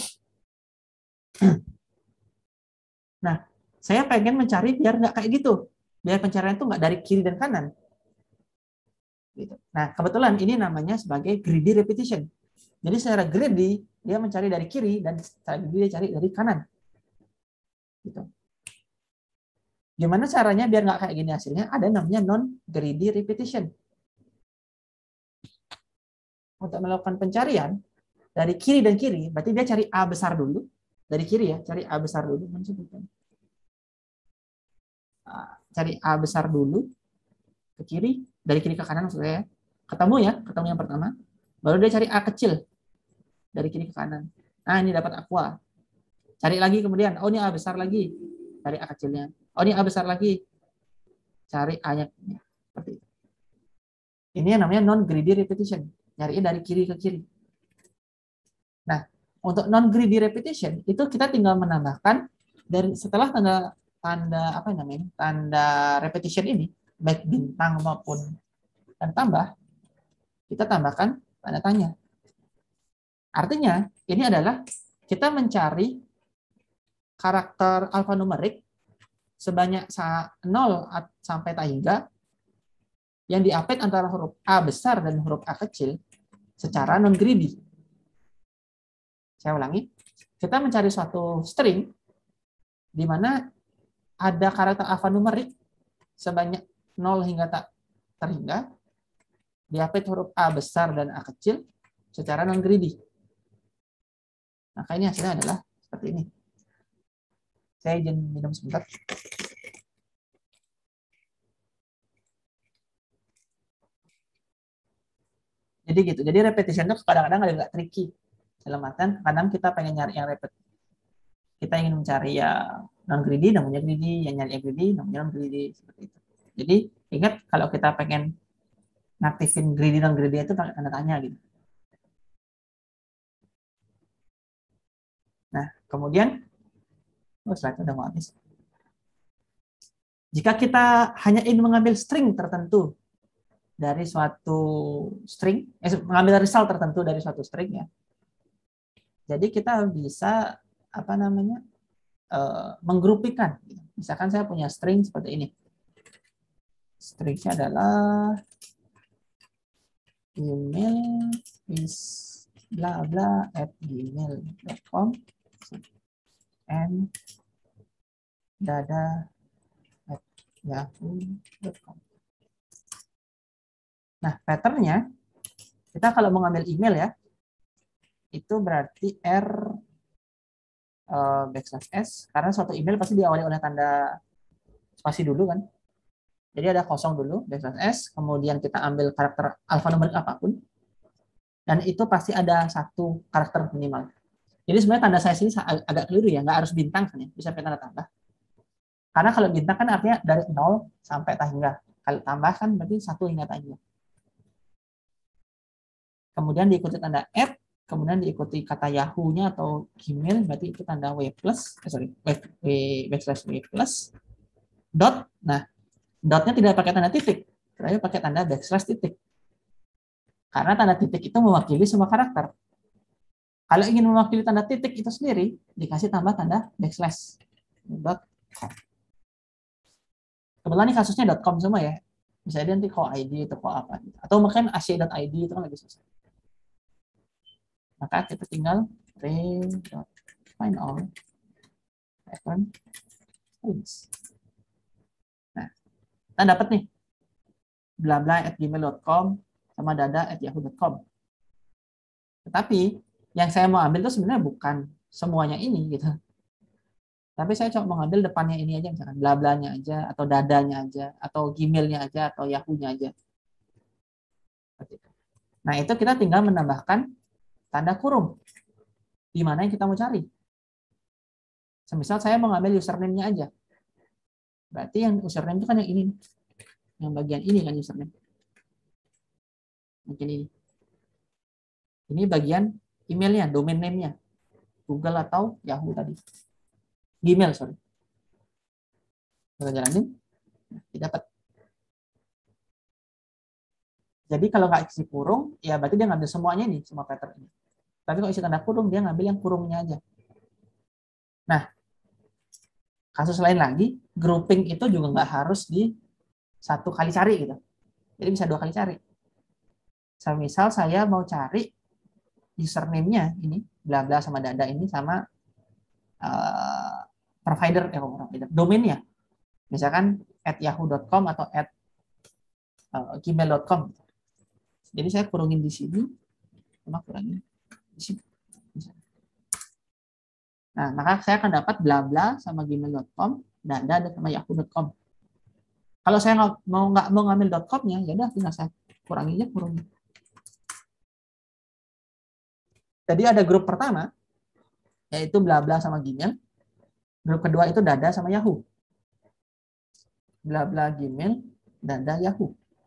Nah, saya pengen mencari biar nggak kayak gitu. Biar pencarian itu nggak dari kiri dan kanan. Gitu. Nah, kebetulan ini namanya sebagai greedy repetition. Jadi secara greedy, dia mencari dari kiri dan secara greedy dia cari dari kanan. Gitu. Gimana caranya biar nggak kayak gini hasilnya? Ada namanya non-greedy repetition. Untuk melakukan pencarian dari kiri dan kiri, berarti dia cari A besar dulu. Dari kiri ya, cari A besar dulu. Cari A besar dulu ke kiri, dari kiri ke kanan maksudnya. Ketemu ya, ketemu yang pertama. Baru dia cari A kecil dari kiri ke kanan. Nah, ini dapat Aqua. Cari lagi kemudian, oh ini A besar lagi. Cari A kecilnya. Oh ini A besar lagi. Cari A-nya. Seperti itu. Ini yang namanya non-greedy repetition. Nyariin dari kiri ke kiri. Nah, untuk non-greedy repetition, itu kita tinggal menambahkan dari setelah tanda tanda apa namanya? Tanda repetition ini, baik bintang maupun dan tambah, kita tambahkan tanda tanya. Artinya, ini adalah kita mencari karakter alfanumerik sebanyak nol sampai tak hingga yang di-append antara huruf A besar dan huruf A kecil secara non-greedy. Saya ulangi, kita mencari suatu string di mana ada karakter alfanumerik sebanyak nol hingga tak terhingga, di-append huruf A besar dan A kecil secara non-greedy. Maka ini hasilnya adalah seperti ini. Saya izin minum sebentar. Jadi gitu. Jadi repetition itu kadang-kadang agak tricky. Dalam artian kadang kita pengen nyari yang repet. Kita ingin mencari yang non-greedy, namanya greedy. Yang nyari yang greedy, namanya non-greedy. Seperti itu. Jadi ingat kalau kita pengen ngaktifin greedy non-greedy itu pakai tanda tanya gitu. Nah, kemudian, oh slide udah mau habis. Jika kita hanya ingin mengambil string tertentu dari suatu string, eh, mengambil result tertentu dari suatu string ya. Jadi kita bisa apa namanya uh, menggrupikan. Misalkan saya punya string seperti ini. Stringnya adalah email is bla bla at gmail dot com and dada at yahoo dot com. Nah, patternnya, kita kalau mengambil email ya, itu berarti R uh, backslash S, karena suatu email pasti diawali oleh tanda spasi dulu kan. Jadi ada kosong dulu, backslash S, kemudian kita ambil karakter alfanumerik apapun, dan itu pasti ada satu karakter minimal. Jadi sebenarnya tanda saya sini agak keliru ya, nggak harus bintang kan ya, bisa pakai tanda tambah. Karena kalau bintang kan artinya dari nol sampai tak hingga. Kalau tambah kan berarti satu hingga tak hingga. Kemudian diikuti tanda add, kemudian diikuti kata Yahoo-nya atau Gmail, berarti itu tanda W plus, eh, sorry, W, W, backslash W plus, dot, nah, dotnya tidak pakai tanda titik, terakhir pakai tanda backslash titik. Karena tanda titik itu mewakili semua karakter. Kalau ingin mewakili tanda titik itu sendiri, dikasih tambah tanda backslash. Dot com. Kebetulan ini kasusnya .com semua ya. Bisa nanti kok I D atau kok apa. Atau mungkin ac.id itu kan lebih susah. Maka kita tinggal re.find all pattern strings. Nah, kita dapat nih bla bla at gmail dot com sama dada at yahoo dot com. Tetapi yang saya mau ambil itu sebenarnya bukan semuanya ini gitu. Tapi saya coba mengambil depannya ini aja, misalkan bla blanya aja, atau dadanya aja, atau Gmailnya aja, atau Yahoo-nya aja. Nah, itu kita tinggal menambahkan tanda kurung di mana yang kita mau cari. Semisal saya mengambil username-nya aja. Berarti yang username itu kan yang ini. Yang bagian ini kan username. Mungkin ini. Ini bagian emailnya, domain name-nya. Google atau Yahoo tadi. Gmail, sorry. Kita jalanin. Didapat. Jadi kalau nggak isi kurung, ya berarti dia ngambil semuanya nih, semua pattern ini. Tapi kalau isi tanda kurung, dia ngambil yang kurungnya aja. Nah, kasus lain lagi, grouping itu juga nggak harus di satu kali cari gitu. Jadi bisa dua kali cari. So, misal saya mau cari username-nya ini, bla bla sama dada ini sama uh, provider, eh, provider, domainnya. Misalkan at yahoo dot com atau at uh, gmail dot com. Jadi saya kurungin di sini, sama kurangin di sini. Nah, maka saya akan dapat bla bla sama gmail dot com, dada sama yahoo dot com. Kalau saya nggak mau nggak mau ngambil .com-nya, ya udah tinggal saya kurangi aja kurungnya. Jadi ada grup pertama, yaitu bla bla sama Gmail. Grup kedua itu dada sama Yahoo. Bla bla Gmail, dada Yahoo.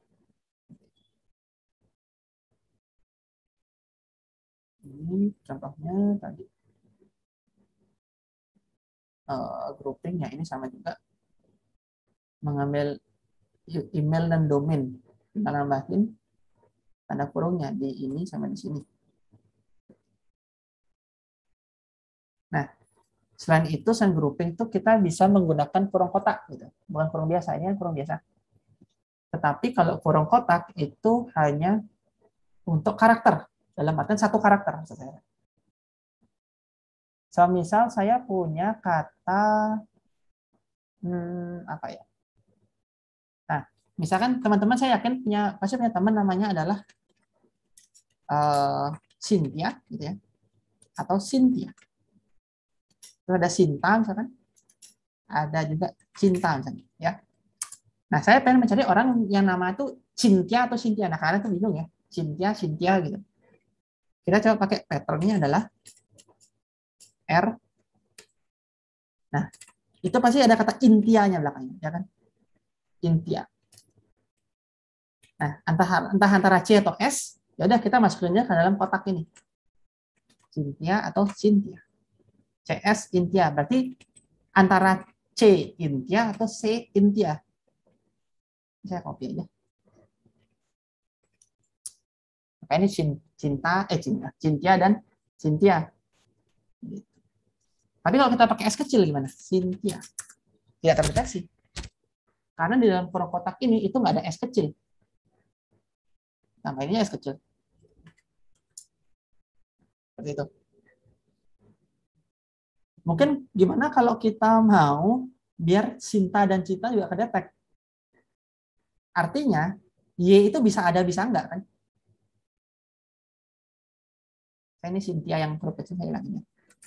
Ini contohnya tadi. Uh, groupingnya ini sama juga. Mengambil email dan domain. Kita nambahin tanda kurungnya di ini sama di sini. Nah, selain itu, selain grouping itu kita bisa menggunakan kurung kotak, gitu. Bukan kurung biasa, ini kan kurung biasa. Tetapi kalau kurung kotak itu hanya untuk karakter, dalam artian satu karakter. Maksud saya. So, misal saya punya kata hmm, apa ya? Nah, misalkan teman-teman saya yakin punya pasti punya teman namanya adalah uh, Cynthia, gitu ya, atau Cynthia. Terus ada Sinta misalkan, ada juga Cinta misalnya, ya. Nah, saya pengen mencari orang yang nama itu Cynthia atau Cynthia. Nah, kalian tuh bingung ya, Cynthia, Cynthia gitu. Kita coba pakai patternnya adalah R. Nah, itu pasti ada kata intianya belakangnya, ya kan? Intia. Nah, entah entah antara C atau S, ya udah kita masukinnya ke dalam kotak ini. Cynthia atau Cynthia. C S Intia. Berarti antara C Intia atau C Intia. Saya copy aja. Maka ini cinta, eh cinta, Cynthia dan Cynthia. Tapi kalau kita pakai S kecil gimana? Cynthia. Tidak terdeteksi. Karena di dalam kurung kotak ini itu nggak ada S kecil. Nah, ini S kecil. Seperti itu. Mungkin gimana kalau kita mau biar Sinta dan Cita juga kedetek? Artinya, Y itu bisa ada, bisa enggak kan? Ini Cynthia yang huruf kecil saya hilangin.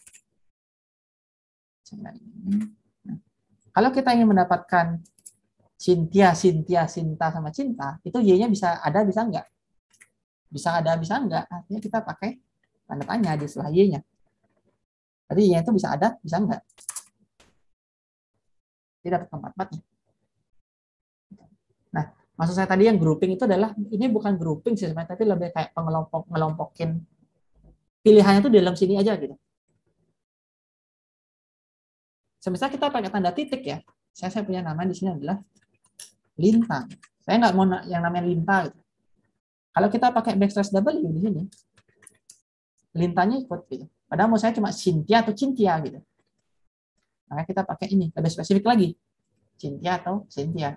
Nah, kalau kita ingin mendapatkan Cynthia, Cynthia, Cinta sama Cinta, itu Y-nya bisa ada, bisa enggak? Bisa ada, bisa enggak? Artinya kita pakai tanda tanya di setelah Y-nya. Jadi Y itu bisa ada, bisa enggak? Tidak dapat tempat-tempatnya. Nah, maksud saya tadi yang grouping itu adalah, ini bukan grouping sih sebenarnya, tapi lebih kayak pengelompok ngelompokin pilihannya itu di dalam sini aja gitu. Semisal kita pakai tanda titik ya, saya, saya punya nama di sini adalah lintang. Saya nggak mau yang namanya lintang. Gitu. Kalau kita pakai backslash W di sini, lintanya ikut gitu. Padahal mau saya cuma Cynthia atau Cynthia gitu. Maka kita pakai ini, lebih spesifik lagi. Cynthia atau Cynthia.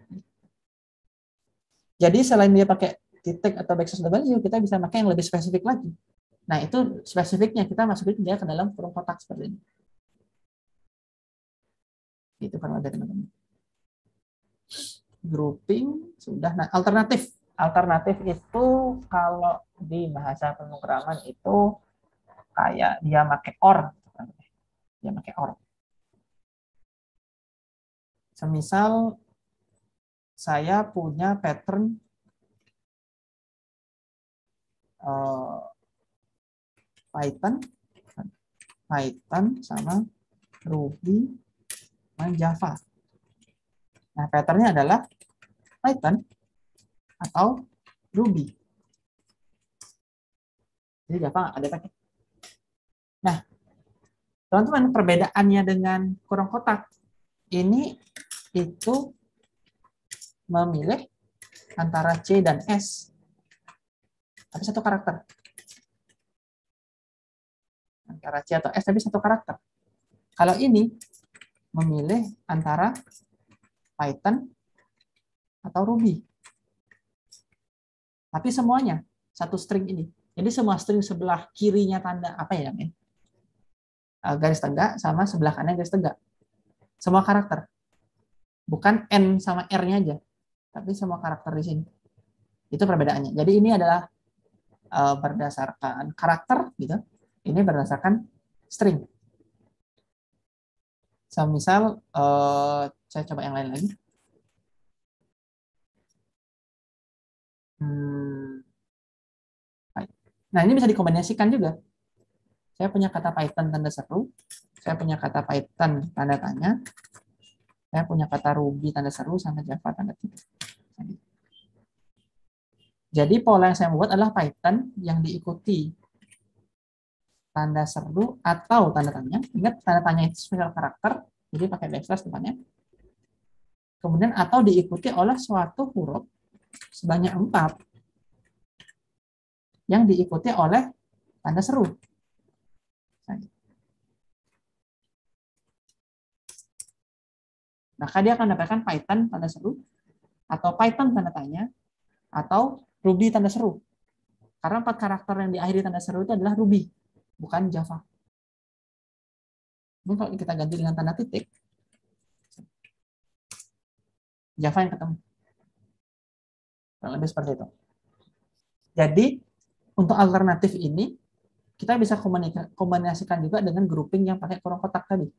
Jadi selain dia pakai titik atau backslash W, kita bisa pakai yang lebih spesifik lagi. Nah, itu spesifiknya kita masukin dia ke dalam kurung kotak seperti ini. Itu kan ada teman-teman. Grouping sudah. Nah, alternatif. Alternatif itu kalau di bahasa pemrograman itu kayak dia pakai or. Dia pakai or. Semisal saya punya pattern uh, Python, Python sama Ruby dan Java. Nah, patternnya adalah Python atau Ruby. Jadi Java nggak ada pakai. Nah, teman-teman, perbedaannya dengan kurung kotak ini itu memilih antara C dan S. Ada satu karakter. Antara C atau S tapi satu karakter. Kalau ini memilih antara Python atau Ruby. Tapi semuanya satu string ini. Jadi semua string sebelah kirinya tanda apa ya namanya? Garis tegak sama sebelah kanan garis tegak. Semua karakter. Bukan N sama R-nya aja. Tapi semua karakter di sini. Itu perbedaannya. Jadi ini adalah uh, berdasarkan karakter gitu. Ini berdasarkan string. So, misal uh, saya coba yang lain lagi. Hmm. Nah, ini bisa dikombinasikan juga. Saya punya kata Python tanda seru, saya punya kata Python tanda tanya, saya punya kata Ruby tanda seru sama Java tanda titik. Jadi pola yang saya buat adalah Python yang diikuti tanda seru atau tanda tanya. Ingat tanda tanya itu special karakter, jadi pakai backslash depannya. Kemudian atau diikuti oleh suatu huruf sebanyak empat yang diikuti oleh tanda seru. Maka dia akan mendapatkan Python tanda seru atau Python tanda tanya, atau Ruby tanda seru. Karena empat karakter yang diakhiri tanda seru itu adalah Ruby, bukan Java. Mungkin kalau kita ganti dengan tanda titik, Java yang ketemu. Kurang lebih seperti itu. Jadi, untuk alternatif ini, kita bisa kombinasikan juga dengan grouping yang pakai kurung kotak tadi.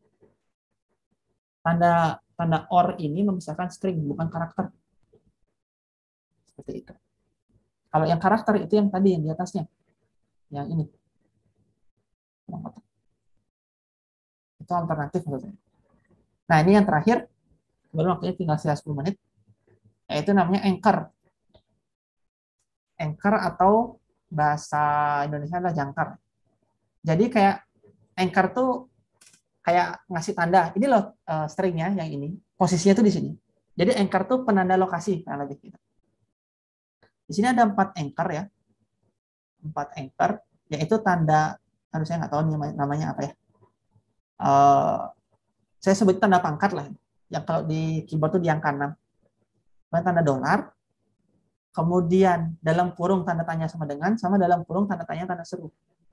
Tanda tanda or ini memisahkan string, bukan karakter. Seperti itu. Kalau yang karakter itu yang tadi, yang di atasnya. Yang ini. Kurung kotak. Itu alternatif menurut saya. Nah, ini yang terakhir. Baru waktunya tinggal sisa sepuluh menit. Yaitu namanya anchor. Anchor atau bahasa Indonesia adalah jangkar. Jadi kayak anchor tuh kayak ngasih tanda. Ini loh uh, stringnya yang ini. Posisinya tuh di sini. Jadi anchor tuh penanda lokasi. Nah, lebih gitu. Di sini ada empat anchor ya. Empat anchor. Yaitu tanda, aduh saya nggak tahu namanya apa ya. Uh, saya sebut tanda pangkat lah. Yang kalau di keyboard tuh di angka enam. Tanda dolar. Kemudian dalam kurung tanda tanya sama dengan, sama dalam kurung tanda tanya tanda seru.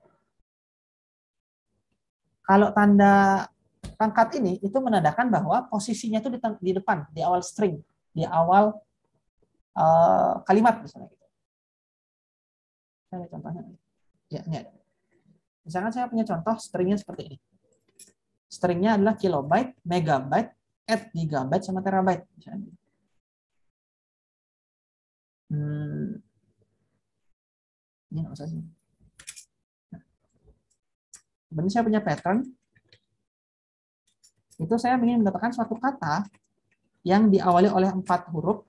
Kalau tanda pangkat ini, itu menandakan bahwa posisinya itu di, di depan, di awal string, di awal uh, kalimat misalnya. Saya contohnya. Ya, ini ada. Misalkan saya punya contoh stringnya seperti ini. Stringnya adalah kilobyte, megabyte, at gigabyte, sama terabyte. Misalnya. Hmm. Ini nggak usah sih. Sebenarnya saya punya pattern. Itu saya ingin mendapatkan suatu kata yang diawali oleh empat huruf,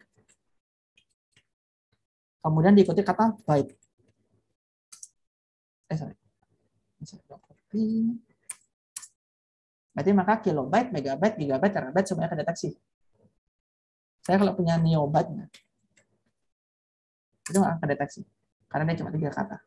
kemudian diikuti kata byte. Eh, sorry. Berarti maka kilobyte, megabyte, gigabyte, terabyte semuanya kedeteksi. Saya kalau punya neobyte, itu nggak akan kedeteksi. Karena dia cuma tiga kata.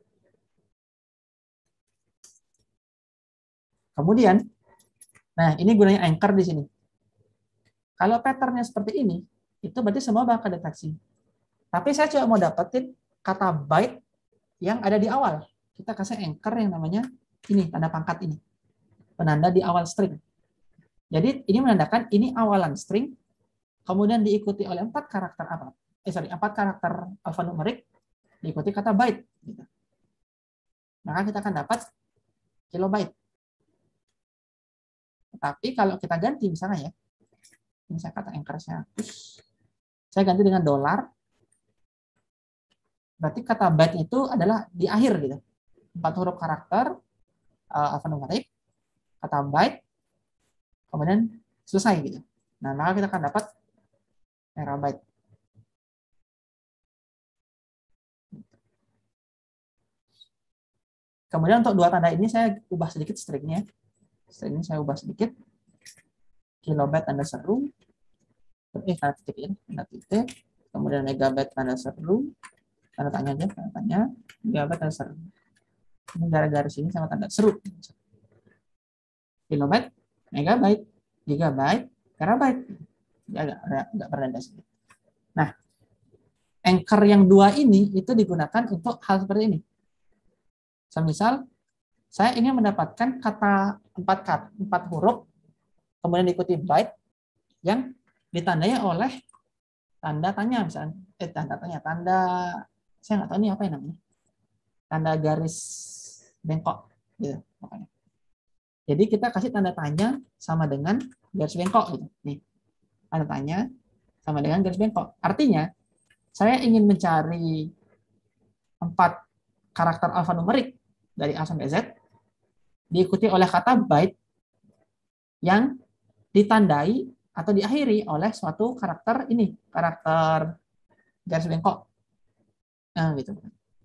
Kemudian, nah ini gunanya anchor di sini. Kalau patternnya seperti ini, itu berarti semua bakal kedeteksi. Tapi saya cuma mau dapetin kata byte yang ada di awal. Kita kasih anchor yang namanya ini, tanda pangkat ini. Penanda di awal string. Jadi ini menandakan ini awalan string, kemudian diikuti oleh empat karakter apa? Eh sorry, empat karakter alfanumerik diikuti kata byte. Gitu. Maka kita akan dapat kilobyte. Tapi kalau kita ganti misalnya ya, ini saya kata anchor-nya, saya ganti dengan dolar, berarti kata byte itu adalah di akhir gitu. Empat huruf karakter uh, alfanumerik, kata byte, kemudian selesai gitu. Nah, maka kita akan dapat terabyte. Kemudian untuk dua tanda ini saya ubah sedikit stringnya. String ini saya ubah sedikit. Kilobyte tanda seru. Eh, tanda titik ini, tanda titik. Kemudian megabyte tanda seru. Tanda tanya aja, tanda tanya. Gigabyte tanda seru. Ini garis-garis ini sama tanda seru. Kilobyte, megabyte, gigabyte, terabyte. Ya, agak, agak berbeda sedikit. Nah, anchor yang dua ini itu digunakan untuk hal seperti ini. Semisal, saya ingin mendapatkan kata empat, kata, empat huruf, kemudian diikuti byte, yang ditandai oleh tanda tanya, misalnya, eh tanda tanya, tanda, saya nggak tahu ini apa yang namanya, tanda garis bengkok, gitu, makanya. Jadi kita kasih tanda tanya sama dengan garis bengkok, gitu. Nih, tanda tanya sama dengan garis bengkok. Artinya, saya ingin mencari empat karakter alfanumerik dari A sampai Z, diikuti oleh kata byte yang ditandai atau diakhiri oleh suatu karakter ini, karakter garis bengkok. Nah, gitu.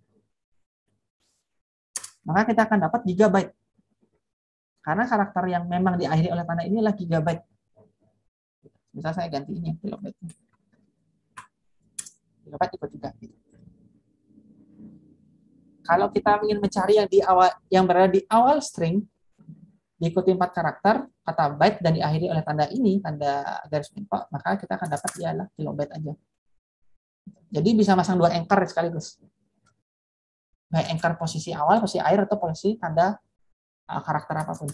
Maka kita akan dapat gigabyte. Karena karakter yang memang diakhiri oleh tanda ini adalah gigabyte. Misal saya ganti ini, kilobyte. Gigabyte ikut juga. Kalau kita ingin mencari yang di awal, yang berada di awal string, diikuti empat karakter, kata byte, dan diakhiri oleh tanda ini, tanda garis bengkok, maka kita akan dapat ialah kilobyte aja. Jadi bisa masang dua anchor sekaligus. Baik anchor posisi awal, posisi akhir, atau posisi tanda uh, karakter apapun.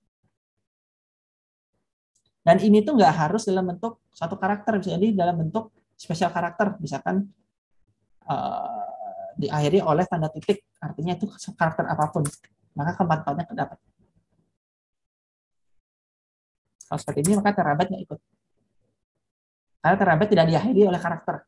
Dan ini tuh nggak harus dalam bentuk satu karakter, bisa jadi dalam bentuk spesial karakter, misalkan uh, diakhiri oleh tanda titik, artinya itu karakter apapun, maka keempat-empatnya terdapat. Kalau seperti ini maka terabyte nggak ikut, karena terabyte tidak diakhiri oleh karakter.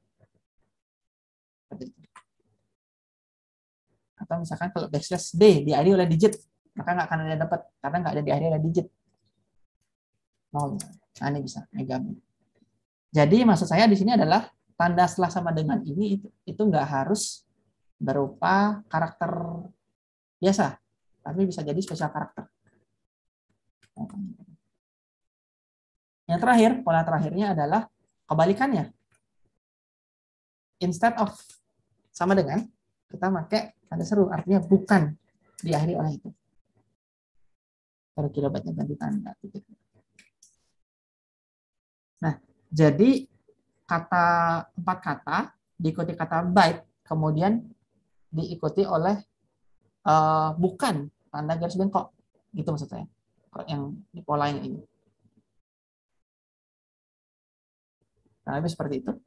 Atau misalkan kalau backslash d diakhiri oleh digit, maka nggak akan ada dapat, karena nggak ada diakhiri oleh digit. Nol. Nah ini bisa megabit. Jadi maksud saya di sini adalah tanda setelah sama dengan ini itu itu nggak harus berupa karakter biasa, tapi bisa jadi spesial karakter. Yang terakhir, pola terakhirnya adalah kebalikannya. Instead of sama dengan, kita pakai tanda seru, artinya bukan diakhiri oleh itu. Kalau kilobyte-nya ganti tanda titik. Nah, jadi kata empat kata diikuti kata byte, kemudian diikuti oleh uh, bukan tanda garis bengkok, gitu maksud saya. Yang di pola yang ini. Nah, lebih seperti itu.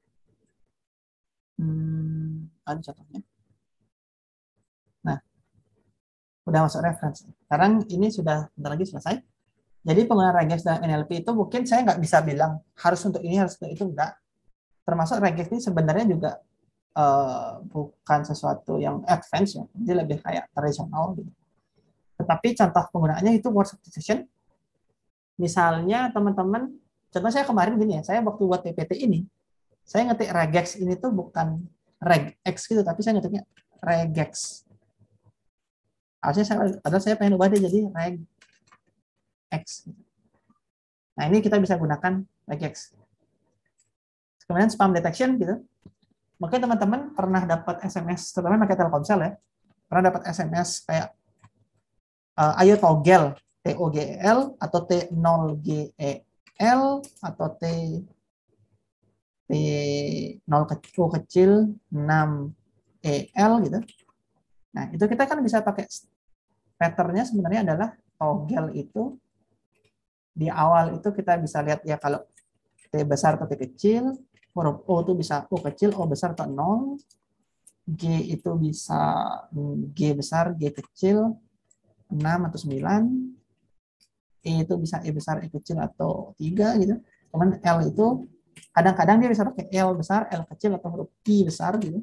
Hmm, ada contohnya. Nah, udah masuk referensi. Sekarang ini sudah bentar lagi selesai. Jadi penggunaan regex dalam N L P itu mungkin saya nggak bisa bilang harus untuk ini, harus untuk itu, enggak. Termasuk regex ini sebenarnya juga uh, bukan sesuatu yang advance ya, jadi lebih kayak tradisional gitu. Tetapi contoh penggunaannya itu word substitution. Misalnya teman-teman, contoh saya kemarin gini ya, saya waktu buat P P T ini, saya ngetik regex ini tuh bukan regex gitu, tapi saya ngetiknya regex. Harusnya saya, padahal saya pengen ubah dia jadi regex. Nah ini kita bisa gunakan regex. Kemudian spam detection gitu. Mungkin teman-teman pernah dapat S M S, terutama pakai Telkomsel ya, pernah dapat S M S kayak uh, ayo togel, T O G E L atau T nol G E L atau T T nol kecil, kecil enam E L gitu. Nah, itu kita kan bisa pakai patternnya sebenarnya adalah togel itu di awal itu kita bisa lihat ya kalau T besar atau T kecil, huruf O itu bisa O kecil, O besar atau nol, G itu bisa G besar, G kecil, enam atau sembilan, E itu bisa E besar, E kecil atau tiga gitu. Kemudian L itu kadang-kadang dia bisa pakai L besar, L kecil atau huruf I besar gitu.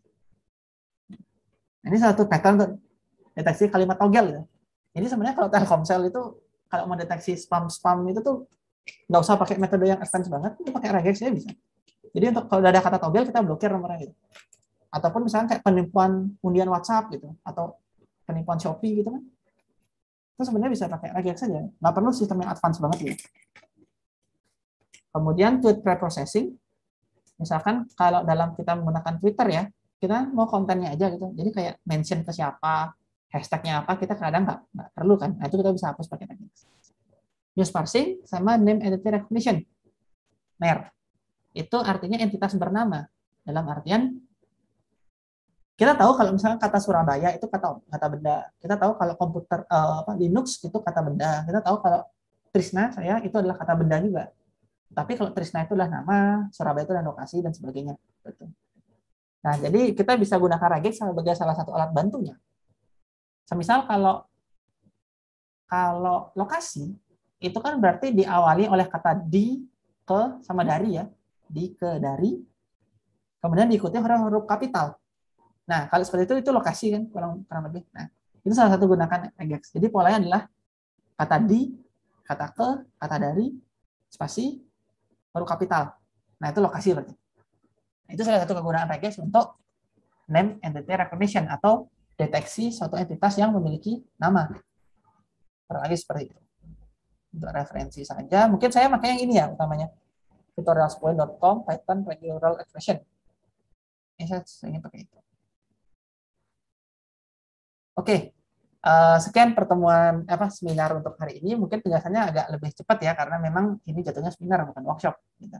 Ini satu pattern untuk deteksi kalimat togel gitu. Jadi sebenarnya kalau Telkomsel itu kalau mau deteksi spam-spam itu tuh nggak usah pakai metode yang advance banget, itu pakai regex ya bisa. Jadi untuk kalau udah ada kata togel kita blokir nomornya gitu. Ataupun misalnya kayak penipuan undian WhatsApp gitu atau penipuan Shopee gitu kan. Itu sebenarnya bisa pakai regex saja, nggak perlu sistem yang advance banget gitu. Kemudian tweet preprocessing, misalkan kalau dalam kita menggunakan Twitter ya, kita mau kontennya aja gitu. Jadi kayak mention ke siapa, hashtagnya apa, kita kadang nggak, nggak perlu kan. Nah, itu kita bisa hapus pakai regex. News parsing sama name entity recognition. N E R. Itu artinya entitas bernama. Dalam artian kita tahu kalau misalnya kata Surabaya itu kata kata benda. Kita tahu kalau komputer uh, apa, Linux itu kata benda. Kita tahu kalau Trisna saya itu adalah kata benda juga. Tapi kalau Trisna itu adalah nama, Surabaya itu adalah lokasi dan sebagainya. Betul. Nah, jadi kita bisa gunakan regex sebagai salah satu alat bantunya. Semisal kalau kalau lokasi itu kan berarti diawali oleh kata di, ke, sama dari ya. Di, ke, dari. Kemudian diikuti huruf-huruf kapital. Nah, kalau seperti itu, itu lokasi kan, kurang, kurang lebih. Nah, itu salah satu gunakan regex. Jadi polanya adalah kata di, kata ke, kata dari, spasi, huruf kapital. Nah, itu lokasi berarti. Nah, itu salah satu kegunaan regex untuk name entity recognition atau deteksi suatu entitas yang memiliki nama. Kurang lebih seperti itu. Untuk referensi saja, mungkin saya pakai yang ini ya utamanya. tutorialspoint dot com Python regular expression. Ini saya ingin pakai itu. Oke, Uh, sekian pertemuan apa seminar untuk hari ini. Mungkin penjelasannya agak lebih cepat ya karena memang ini jatuhnya seminar bukan workshop. Gitu.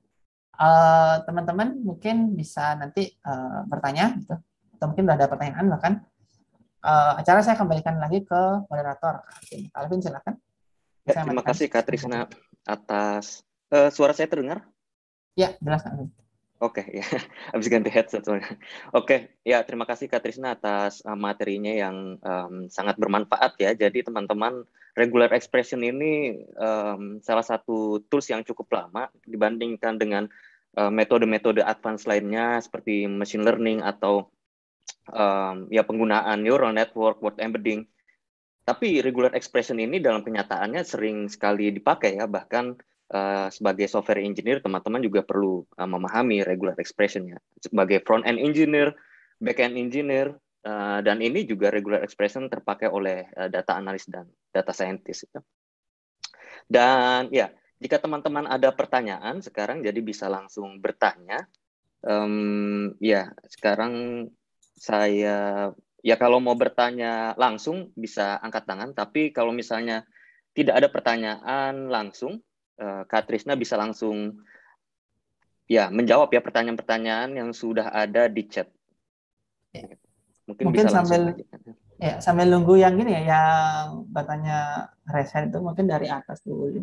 Uh, teman-teman mungkin bisa nanti uh, bertanya, gitu. Atau mungkin udah ada pertanyaan bahkan. Uh, acara saya kembalikan lagi ke moderator. Alvin silakan. Ya, terima kasih Kak Trisna atas uh, suara saya terdengar? Ya, jelas Alvin. Oke, okay, ya, habis ganti headset soalnya. Oke, okay, ya terima kasih Kak Trisna atas uh, materinya yang um, sangat bermanfaat ya. Jadi teman-teman, regular expression ini um, salah satu tools yang cukup lama dibandingkan dengan metode-metode uh, advance lainnya seperti machine learning atau um, ya penggunaan neural network, word embedding. Tapi regular expression ini dalam kenyataannya sering sekali dipakai ya, bahkan Uh, sebagai software engineer, teman-teman juga perlu uh, memahami regular expression-nya. Sebagai front-end engineer, back-end engineer, uh, dan ini juga regular expression terpakai oleh uh, data analis dan data scientist. Gitu. Dan ya, jika teman-teman ada pertanyaan sekarang, jadi bisa langsung bertanya. Um, ya, sekarang saya, ya kalau mau bertanya langsung bisa angkat tangan, tapi kalau misalnya tidak ada pertanyaan langsung, Kak Trisna bisa langsung ya menjawab ya pertanyaan-pertanyaan yang sudah ada di chat. Ya. Mungkin, mungkin bisa sambil langsung ya sambil nunggu yang gini ya, yang bertanya resen itu mungkin dari atas dulu.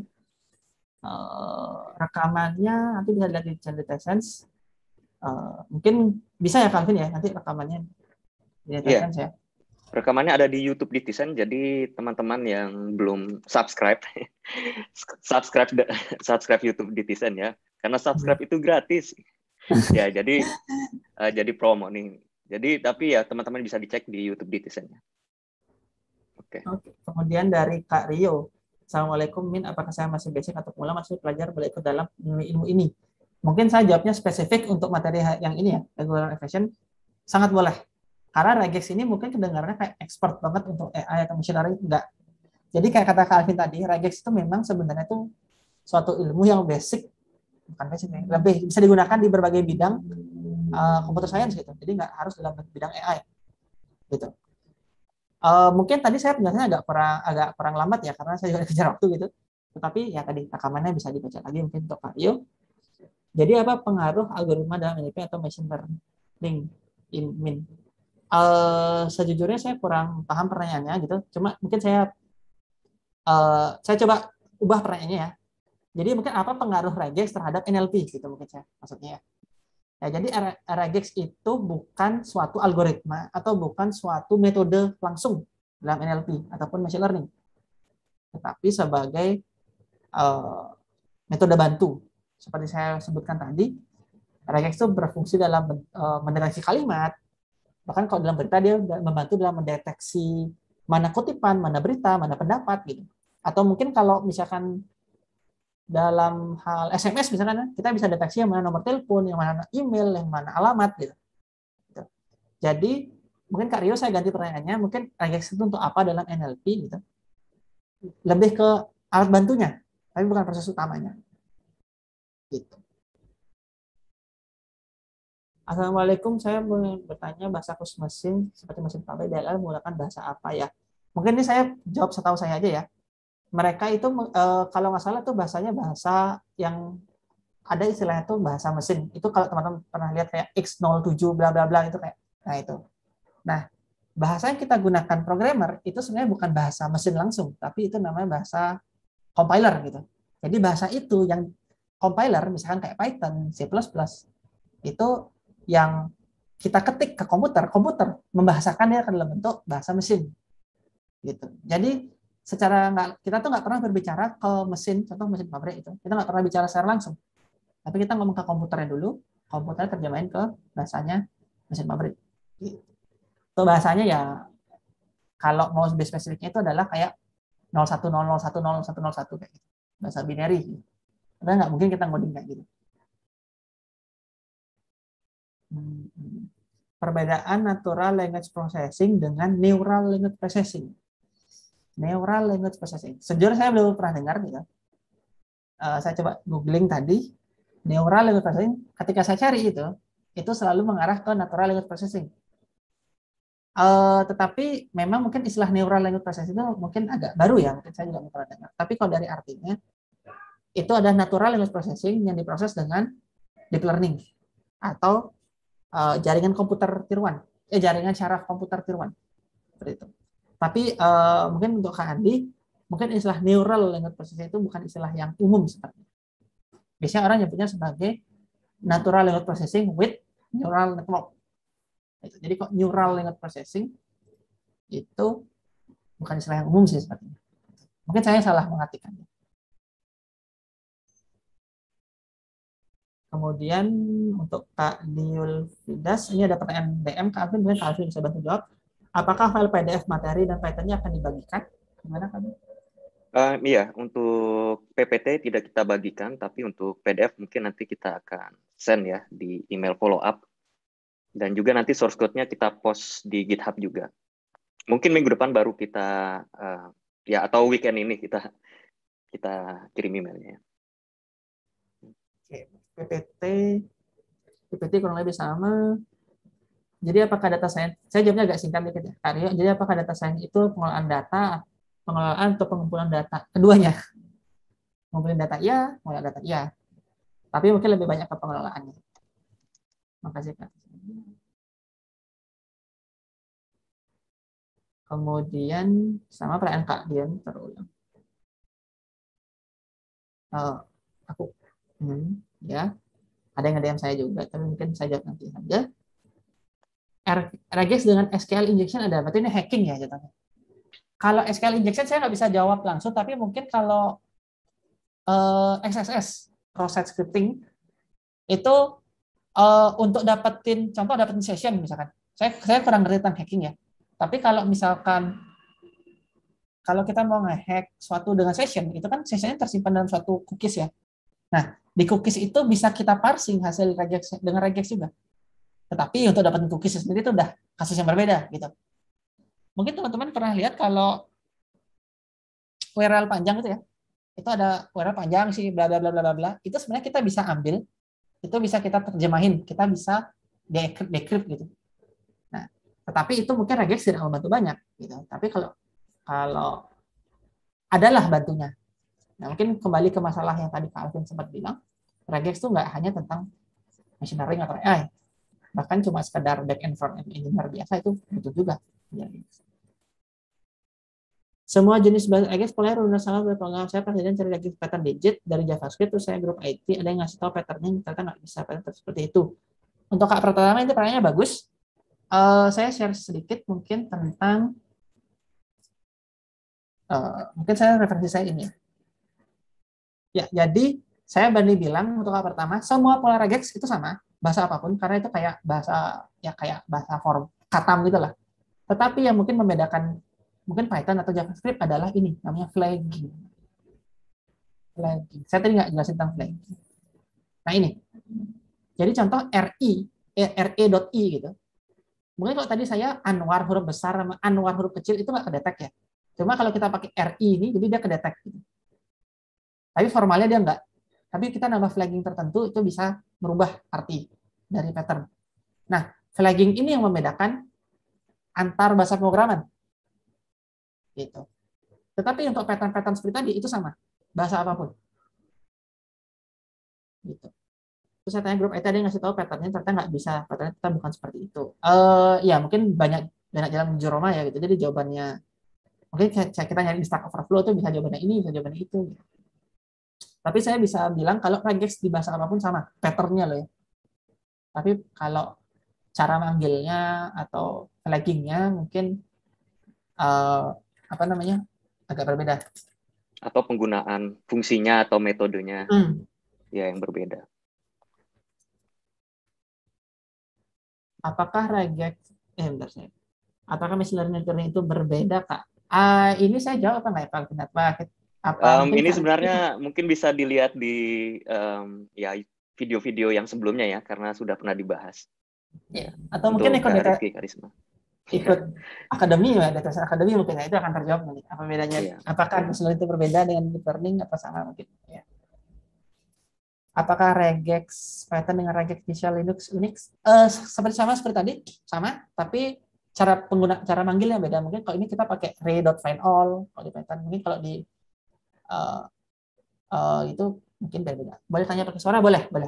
Uh, rekamannya nanti bisa dilihat di channel Essence. Uh, mungkin bisa ya Calvin ya nanti rekamannya di Essence ya. Rekamannya ada di YouTube Ditizen, jadi teman-teman yang belum subscribe, subscribe subscribe YouTube Ditizen ya, karena subscribe itu gratis. Ya, jadi uh, jadi promo nih. Jadi tapi ya teman-teman bisa dicek di YouTube Ditizen. Oke. Okay. Oke. Kemudian dari Kak Rio, Assalamualaikum Min, apakah saya masih basic atau pemula masih pelajar boleh ikut dalam ilmu ini? Mungkin saya jawabnya spesifik untuk materi yang ini ya, regular expression, sangat boleh. Karena regex ini mungkin kedengarannya kayak expert banget untuk A I atau machine learning, enggak. Jadi kayak kata Kak Alvin tadi, regex itu memang sebenarnya itu suatu ilmu yang basic, bukan basic, lebih bisa digunakan di berbagai bidang uh, computer science gitu. Jadi nggak harus dalam bidang A I gitu. Uh, mungkin tadi saya penjelasannya agak kurang agak kurang lambat ya karena saya juga kejar waktu gitu. Tetapi ya tadi rekamannya bisa dibaca lagi mungkin untuk Kak Rio. Jadi apa pengaruh algoritma dalam N L P atau machine learning in Min? Uh, sejujurnya saya kurang paham pertanyaannya gitu. Cuma mungkin saya uh, saya coba ubah pertanyaannya ya. Jadi mungkin apa pengaruh regex terhadap N L P gitu mungkin saya maksudnya ya. Ya jadi regex itu bukan suatu algoritma atau bukan suatu metode langsung dalam N L P ataupun machine learning. Tetapi sebagai uh, metode bantu. Seperti saya sebutkan tadi, regex itu berfungsi dalam uh, mendeteksi kalimat. Bahkan kalau dalam berita dia membantu dalam mendeteksi mana kutipan, mana berita, mana pendapat gitu. Atau mungkin kalau misalkan dalam hal S M S misalkan kita bisa deteksi yang mana nomor telepon, yang mana email, yang mana alamat gitu. Jadi mungkin Kak Rio saya ganti pertanyaannya, mungkin regex itu untuk apa dalam N L P gitu. Lebih ke alat bantunya, tapi bukan proses utamanya. Gitu. Assalamualaikum, saya mau bertanya bahasa khusus mesin seperti mesin pabrik D L L menggunakan bahasa apa ya? Mungkin ini saya jawab setahu saya aja ya. Mereka itu kalau nggak salah tuh bahasanya bahasa yang ada istilahnya tuh bahasa mesin. Itu kalau teman-teman pernah lihat kayak X nol tujuh bla bla bla itu kayak nah itu. Nah, bahasa yang kita gunakan programmer itu sebenarnya bukan bahasa mesin langsung, tapi itu namanya bahasa compiler gitu. Jadi bahasa itu yang compiler misalkan kayak Python, C plus plus itu yang kita ketik ke komputer, komputer membahasakannya ke dalam bentuk bahasa mesin, gitu. Jadi secara nggak kita tuh nggak pernah berbicara ke mesin, contoh mesin pabrik itu, kita nggak pernah bicara secara langsung, tapi kita ngomong ke komputernya dulu, komputer terjemahin ke bahasanya mesin pabrik. Itu bahasanya ya kalau mau lebih spesifiknya itu adalah kayak nol satu nol nol satu nol satu nol satu kayak gitu, bahasa binary. Karena nggak mungkin kita ngoding kayak gitu. Perbedaan natural language processing dengan neural language processing. Neural language processing. Sejujurnya saya belum pernah dengar gitu. Uh, saya coba googling tadi. Neural language processing. Ketika saya cari itu, itu selalu mengarah ke natural language processing. Uh, tetapi memang mungkin istilah neural language processing itu mungkin agak baru ya, mungkin saya juga belum pernah dengar. Tapi kalau dari artinya, itu ada natural language processing yang diproses dengan deep learning atau uh, jaringan komputer tiruan, eh jaringan syaraf komputer tiruan, seperti itu. Tapi uh, mungkin untuk Kak Andi, mungkin istilah neural language processing itu bukan istilah yang umum seperti. Biasanya orang nyebutnya sebagai natural language processing with neural network. Jadi kok neural language processing itu bukan istilah yang umum sih sepertinya. Mungkin saya salah mengartikannya. Kemudian untuk Kak Diul Fidas, ini ada pertanyaan D M, Kak Alvin, mungkin Kak Alvin bisa bantu jawab. Apakah file P D F materi dan Python-nya akan dibagikan? Gimana Kak? Uh, iya, untuk P P T tidak kita bagikan, tapi untuk P D F mungkin nanti kita akan send ya di email follow up. Dan juga nanti source code-nya kita post di GitHub juga. Mungkin minggu depan baru kita, uh, ya atau weekend ini kita kita kirim emailnya. Oke, P P T, P P T kurang lebih sama. Jadi apakah data science, saya jawabnya agak singkat dikit ya. Karyo, jadi apakah data science itu pengolahan data, pengelolaan atau pengumpulan data? Keduanya. Pengumpulan data iya, pengolahan data iya. Tapi mungkin lebih banyak ke pengelolaannya. Makasih Kak. Kemudian sama pertanyaan Kak Dian terulang. Oh, aku, hmm, ya, ada yang D M saya juga, tapi mungkin saya jawab nanti saja. Regex dengan S Q L injection ada, berarti ini hacking ya jatuhnya. Kalau S Q L injection saya nggak bisa jawab langsung, tapi mungkin kalau uh, X S S cross-site scripting itu uh, untuk dapetin, contoh dapetin session misalkan. Saya saya kurang ngerti tentang hacking ya. Tapi kalau misalkan kalau kita mau nge-hack suatu dengan session, itu kan sessionnya tersimpan dalam suatu cookies ya. Nah, di cookies itu bisa kita parsing hasil regex dengan regex juga. Tetapi untuk dapetin cookies sendiri itu udah kasus yang berbeda gitu. Mungkin teman-teman pernah lihat kalau U R L panjang itu ya, itu ada U R L panjang sih, bla bla bla bla bla. Itu sebenarnya kita bisa ambil, itu bisa kita terjemahin, kita bisa decrypt gitu. Nah, tetapi itu mungkin regex tidak membantu banyak gitu. Tapi kalau kalau adalah bantunya. Nah, mungkin kembali ke masalah yang tadi Kak Alvin sempat bilang, regex itu nggak hanya tentang machine learning atau A I, bahkan cuma sekedar back and front end engineer biasa itu butuh juga. Semua jenis bahasa regex pola runner sama berpengalaman saya pas cari regex pattern digit dari JavaScript, terus saya grup I T ada yang ngasih tahu patternnya, ternyata nggak bisa pattern seperti itu. Untuk Kak pertama itu pertanyaannya bagus. Uh, saya share sedikit mungkin tentang uh, mungkin saya referensi saya ini. Ya, jadi saya berani bilang untuk Kak pertama semua pola regex itu sama bahasa apapun karena itu kayak bahasa ya kayak bahasa form katam gitulah. Tetapi yang mungkin membedakan mungkin Python atau JavaScript adalah ini namanya flagging. Flagging. Saya tadi nggak jelasin tentang flagging. Nah ini. Jadi contoh ri, re.i gitu. Mungkin kalau tadi saya Anwar huruf besar sama Anwar huruf kecil itu nggak kedetek ya. Cuma kalau kita pakai ri ini, jadi dia kedetek. Gitu. Tapi formalnya dia nggak. Tapi kita nambah flagging tertentu itu bisa merubah arti dari pattern. Nah, flagging ini yang membedakan antar bahasa pemrograman. Gitu. Tetapi untuk pattern-pattern seperti tadi itu sama, bahasa apapun. Gitu. Terus saya tanya grup I T ada yang ngasih tahu patternnya ternyata nggak bisa, patternnya ternyata bukan seperti itu. Uh, ya mungkin banyak banyak jalan menuju Roma ya gitu. Jadi jawabannya mungkin kita nyari di Stack Overflow itu bisa jawabannya ini, bisa jawabannya itu. Gitu. Tapi saya bisa bilang kalau regex di bahasa apapun sama, patternnya loh ya. Tapi kalau cara manggilnya atau flaggingnya mungkin uh, apa namanya agak berbeda. Atau penggunaan fungsinya atau metodenya hmm. ya yang berbeda. Apakah regex, eh bentar saya. Apakah machine learning itu berbeda Kak? Uh, ini saya jawab apa nggak ya Pak? Apa, um, ini sebenarnya itu? Mungkin bisa dilihat di um, ya video-video yang sebelumnya ya, karena sudah pernah dibahas. Ya. Atau untuk mungkin ikut data, ikut akademi ya, data akademi mungkin ya, itu akan terjawab nanti. Apa bedanya? Ya. Apakah machine learning itu berbeda dengan deep learning atau sama mungkin? Ya. Apakah regex Python dengan regex Visual Linux Unix? Uh, seperti sama seperti tadi, sama, tapi cara pengguna cara manggilnya beda. Mungkin kalau ini kita pakai ray.findAll, kalau di Python mungkin kalau di uh, uh, itu mungkin beda-beda. Boleh tanya pakai suara? Boleh, boleh.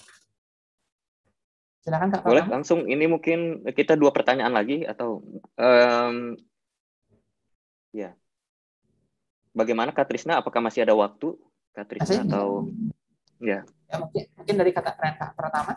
Silakan Kak Boleh, Pratama. langsung ini mungkin kita dua pertanyaan lagi atau um, ya. Bagaimana Kak Trisna? Apakah masih ada waktu Kak Trisna Masih? atau ya? Ya mungkin, mungkin dari kata Kak Pratama.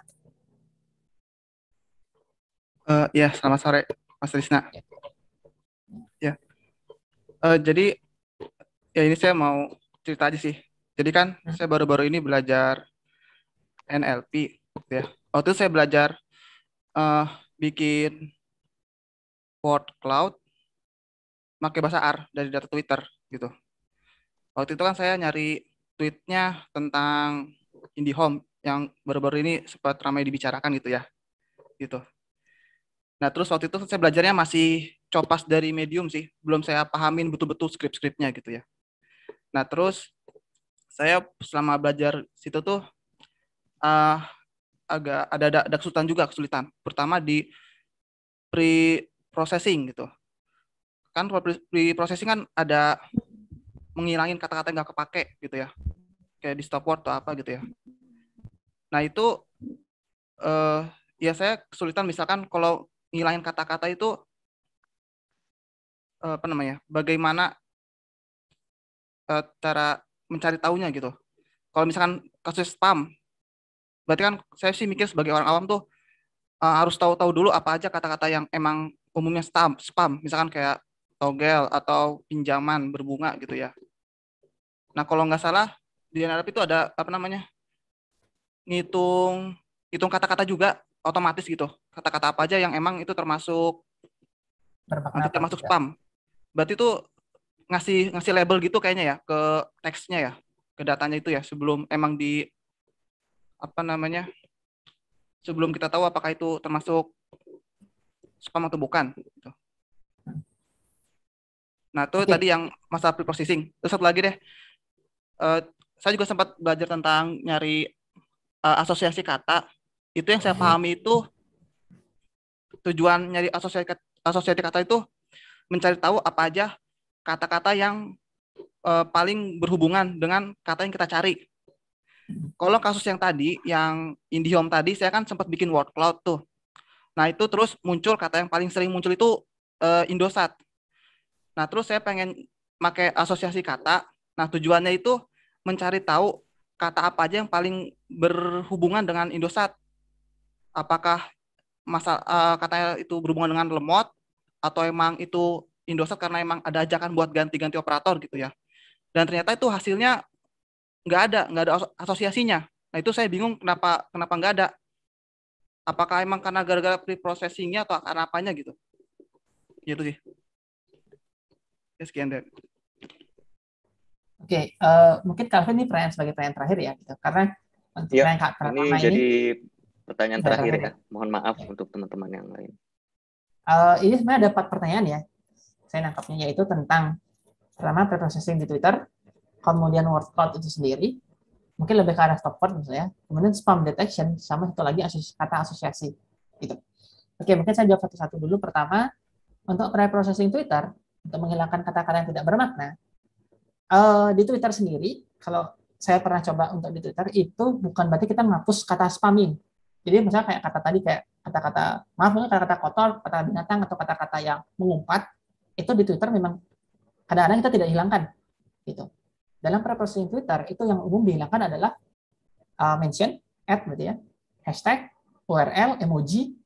Uh, ya, selamat sore Mas Trisna. Ya. Uh, jadi ya ini saya mau cerita aja sih. Jadi kan hmm. saya baru-baru ini belajar N L P ya. Waktu itu saya belajar uh, bikin word cloud pakai bahasa R dari data Twitter gitu. Waktu itu kan saya nyari tweetnya tentang IndiHome yang baru-baru ini sempat ramai dibicarakan gitu ya. Gitu. Nah, terus waktu itu saya belajarnya masih copas dari Medium sih. Belum saya pahamin betul-betul skrip-skripnya gitu ya. Nah, terus saya selama belajar situ tuh uh, agak ada, ada, ada kesulitan juga, kesulitan. Pertama di pre-processing gitu. Kan pre-processing kan ada menghilangin kata-kata yang nggak kepake gitu ya. Kayak di stop word atau apa gitu ya. Nah, itu uh, ya saya kesulitan misalkan kalau ngilangin kata-kata itu uh, apa namanya? Bagaimana uh, cara mencari tahunya gitu. Kalau misalkan kasus spam, berarti kan saya sih mikir sebagai orang awam tuh uh, harus tahu-tahu dulu apa aja kata-kata yang emang umumnya spam, spam, misalkan kayak togel atau pinjaman berbunga gitu ya. Nah, kalau nggak salah di N L P itu ada apa namanya? Ngitung hitung kata-kata juga otomatis gitu. Kata-kata apa aja yang emang itu termasuk nanti termasuk spam. Berarti itu ngasih ngasih label gitu kayaknya ya ke teksnya ya, ke datanya itu ya sebelum emang di apa namanya? Sebelum kita tahu apakah itu termasuk spam atau bukan gitu. Nah, itu okay. Tadi yang masalah pre-processing. Terus satu lagi deh. Uh, saya juga sempat belajar tentang nyari uh, asosiasi kata. Itu yang saya pahami itu tujuan nyari asosiasi asosiasi kata itu mencari tahu apa aja kata-kata yang uh, paling berhubungan dengan kata yang kita cari. Kalau kasus yang tadi, yang IndiHome tadi, saya kan sempat bikin word cloud tuh. Nah, itu terus muncul kata yang paling sering muncul itu uh, Indosat. Nah, terus saya pengen pakai asosiasi kata. Nah, tujuannya itu mencari tahu kata apa aja yang paling berhubungan dengan Indosat. Apakah masa uh, katanya itu berhubungan dengan lemot atau emang itu Indosat karena emang ada ajakan buat ganti-ganti operator gitu ya. Dan ternyata itu hasilnya nggak ada, nggak ada asosiasinya. Nah, itu saya bingung kenapa kenapa nggak ada. Apakah emang karena gara-gara pre-processing-nya atau karena apanya gitu. Gitu sih. Ya, sekian deh. Oke, okay, uh, mungkin Calvin ini pertanyaan sebagai pertanyaan terakhir ya, gitu. Karena untuk ya, pertanyaan Kak Pratama ini, ini jadi pertanyaan terakhir, terakhir ya. ya. Mohon maaf ya. untuk teman-teman yang lain. Uh, ini sebenarnya ada empat pertanyaan ya. Saya nangkapnya yaitu tentang pertama pre-processing di Twitter, kemudian word cloud itu sendiri, mungkin lebih ke arah stop word misalnya, kemudian spam detection, sama satu lagi asos kata asosiasi. Gitu. Oke, mungkin saya jawab satu-satu dulu. Pertama, untuk pre-processing Twitter, untuk menghilangkan kata-kata yang tidak bermakna, Uh, di Twitter sendiri, kalau saya pernah coba untuk di Twitter, itu bukan berarti kita menghapus kata spamming. Jadi misalnya kayak kata tadi, kayak kata-kata, maaf, kata-kata kotor, kata binatang, atau kata-kata yang mengumpat, itu di Twitter memang kadang-kadang kita tidak hilangkan. Gitu. Dalam pre-processing Twitter, itu yang umum dihilangkan adalah uh, mention, add, berarti ya, hashtag, U R L, emoji,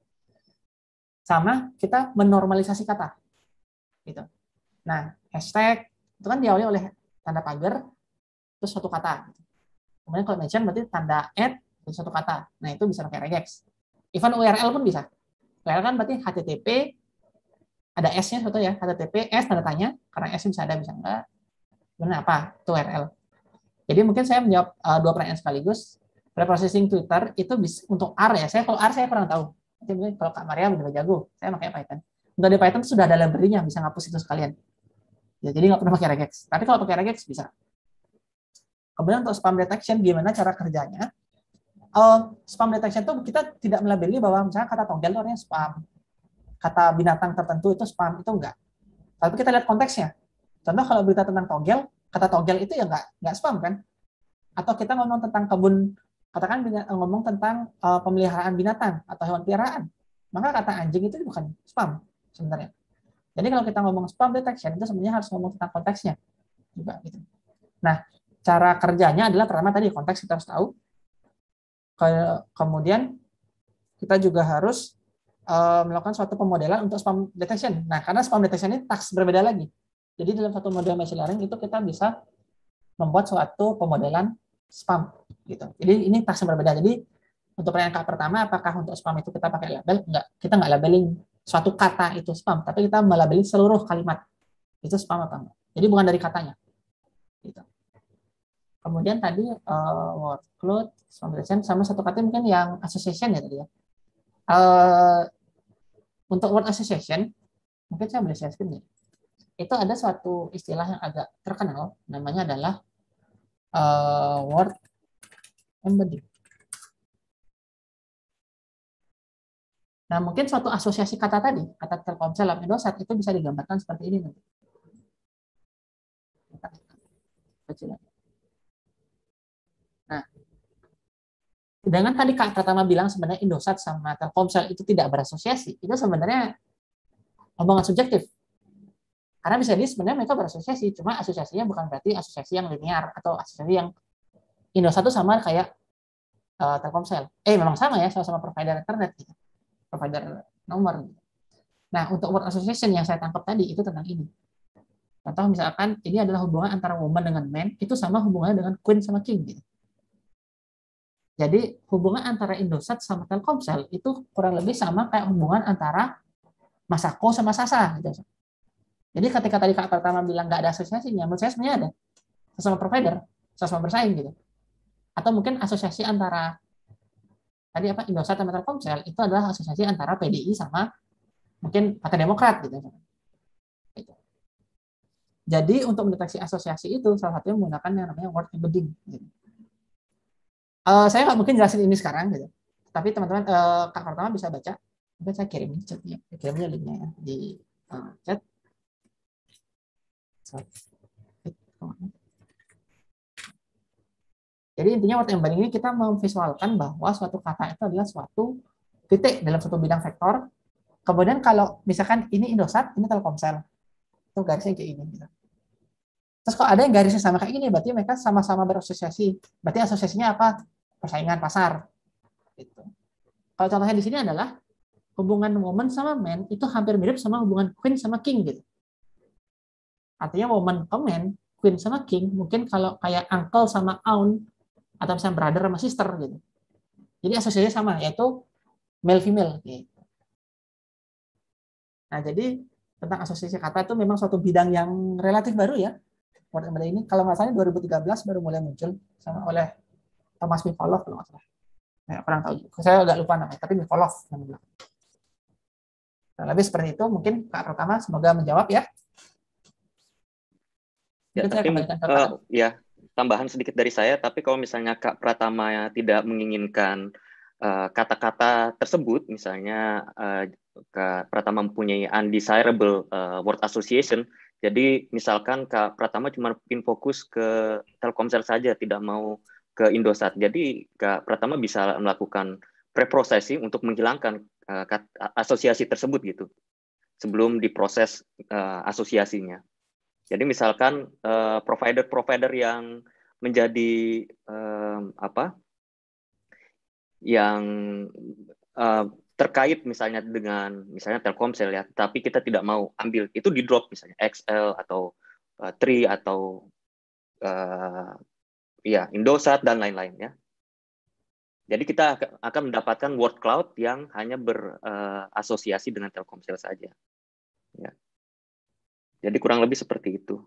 sama kita menormalisasi kata. Gitu. Nah, hashtag, itu kan diawali oleh tanda pagar, terus satu kata. Kemudian kalau mention berarti tanda add, terus satu kata. Nah, itu bisa pakai regex. Even U R L pun bisa. U R L kan berarti H T T P, ada S-nya satu ya, H T T P, S tanda tanya, karena S bisa ada, bisa enggak. Kemudian apa? Itu U R L. Jadi mungkin saya menjawab uh, dua pertanyaan sekaligus. Pre-processing Twitter itu bisa untuk R ya. Saya kalau R saya kurang tahu. Nanti mungkin kalau Kak Maria udah jago, saya pakai Python. Untuk di Python sudah ada library-nya, bisa ngapus itu sekalian. Ya, jadi nggak pernah pakai regex. Tapi kalau pakai regex bisa. Kemudian untuk spam detection, gimana cara kerjanya? Uh, spam detection itu kita tidak melabeli bahwa misalnya kata togel itu artinya spam. kata binatang tertentu itu spam, itu enggak. Tapi kita lihat konteksnya. Contoh kalau berita tentang togel, kata togel itu ya enggak enggak spam kan? Atau kita ngomong tentang kebun, katakan ngomong tentang uh, pemeliharaan binatang atau hewan peliharaan, maka kata anjing itu bukan spam sebenarnya. Jadi kalau kita ngomong spam detection itu sebenarnya harus ngomong tentang konteksnya juga gitu. Nah, cara kerjanya adalah pertama tadi konteks kita harus tahu. Kemudian kita juga harus uh, melakukan suatu pemodelan untuk spam detection. Nah, karena spam detection ini task berbeda lagi. Jadi dalam satu model machine learning itu kita bisa membuat suatu pemodelan spam gitu. Jadi ini task yang berbeda. Jadi untuk pertanyaan pertama, apakah untuk spam itu kita pakai label? Enggak, kita enggak labeling suatu kata itu spam, tapi kita melabeling seluruh kalimat itu spam atau enggak. Jadi bukan dari katanya. Gitu. Kemudian tadi uh, word cloud, spam detection, sama satu kata mungkin yang association ya tadi ya. Uh, untuk word association, mungkin saya boleh share screen ya. Itu ada suatu istilah yang agak terkenal, namanya adalah uh, word embedding. Nah, mungkin suatu asosiasi kata tadi, kata Telkomsel, Indosat, itu bisa digambarkan seperti ini nanti. Nah, dengan tadi Kak pertama bilang sebenarnya Indosat sama Telkomsel itu tidak berasosiasi, itu sebenarnya omongan subjektif. Karena bisa jadi sebenarnya mereka berasosiasi, cuma asosiasinya bukan berarti asosiasi yang linear atau asosiasi yang Indosat itu sama kayak uh, Telkomsel. Eh, memang sama ya, sama-sama provider internet, gitu. Provider nomor. Nah, untuk word association yang saya tangkap tadi itu tentang ini. Contoh misalkan ini adalah hubungan antara woman dengan man, itu sama hubungannya dengan queen sama king. Gitu. Jadi hubungan antara Indosat sama Telkomsel itu kurang lebih sama kayak hubungan antara Masako sama Sasa. Gitu. Jadi ketika tadi Kak pertama bilang nggak ada asosiasinya, menurut saya sebenarnya ada. Sesama provider, sesama bersaing gitu. Atau mungkin asosiasi antara tadi apa Indosat sama Telkomsel itu adalah asosiasi antara P D I sama mungkin Partai Demokrat gitu. gitu. Jadi untuk mendeteksi asosiasi itu salah satunya menggunakan yang namanya word embedding. Gitu. Uh, saya nggak mungkin jelasin ini sekarang gitu. Tapi teman-teman uh, Kak pertama bisa baca. Mungkin saya kirim chatnya, kirimnya linknya ya di uh, chat. Jadi intinya word embedding ini kita memvisualkan bahwa suatu kata itu adalah suatu titik dalam suatu bidang vektor. Kemudian kalau misalkan ini Indosat, ini Telkomsel, itu garisnya kayak ini. Gitu. Terus kalau ada yang garisnya sama kayak gini, berarti mereka sama-sama berasosiasi. Berarti asosiasinya apa? Persaingan pasar. Gitu. Kalau contohnya di sini adalah hubungan woman sama man itu hampir mirip sama hubungan queen sama king gitu. Artinya woman ke man, queen sama king, mungkin kalau kayak uncle sama aunt atau misalnya brother sama sister gitu. Jadi asosiasinya sama, yaitu male female gitu. Nah, jadi tentang asosiasi kata itu memang suatu bidang yang relatif baru ya. Word embedding ini kalau nggak salah dua ribu tiga belas baru mulai muncul sama oleh Thomas Mikolov kalau nggak salah. Saya kurang tahu. Saya agak lupa namanya, tapi Mikolov yang bilang. Nah, lebih seperti itu mungkin Kak pertama semoga menjawab ya. Ya, tapi uh, ya tambahan sedikit dari saya, tapi kalau misalnya Kak Pratama tidak menginginkan kata-kata uh, tersebut, misalnya uh, Kak Pratama mempunyai undesirable uh, word association, jadi misalkan Kak Pratama cuma ingin fokus ke Telkomsel saja, tidak mau ke Indosat, jadi Kak Pratama bisa melakukan preprocessing untuk menghilangkan uh, asosiasi tersebut gitu, sebelum diproses uh, asosiasinya. Jadi misalkan uh, provider-provider yang menjadi um, apa, yang uh, terkait misalnya dengan misalnya Telkomsel ya, tapi kita tidak mau ambil itu di drop misalnya X L atau uh, Tri atau uh, ya Indosat dan lain-lain ya. Jadi kita akan mendapatkan word cloud yang hanya berasosiasi uh, dengan Telkomsel saja. Ya. Jadi kurang lebih seperti itu.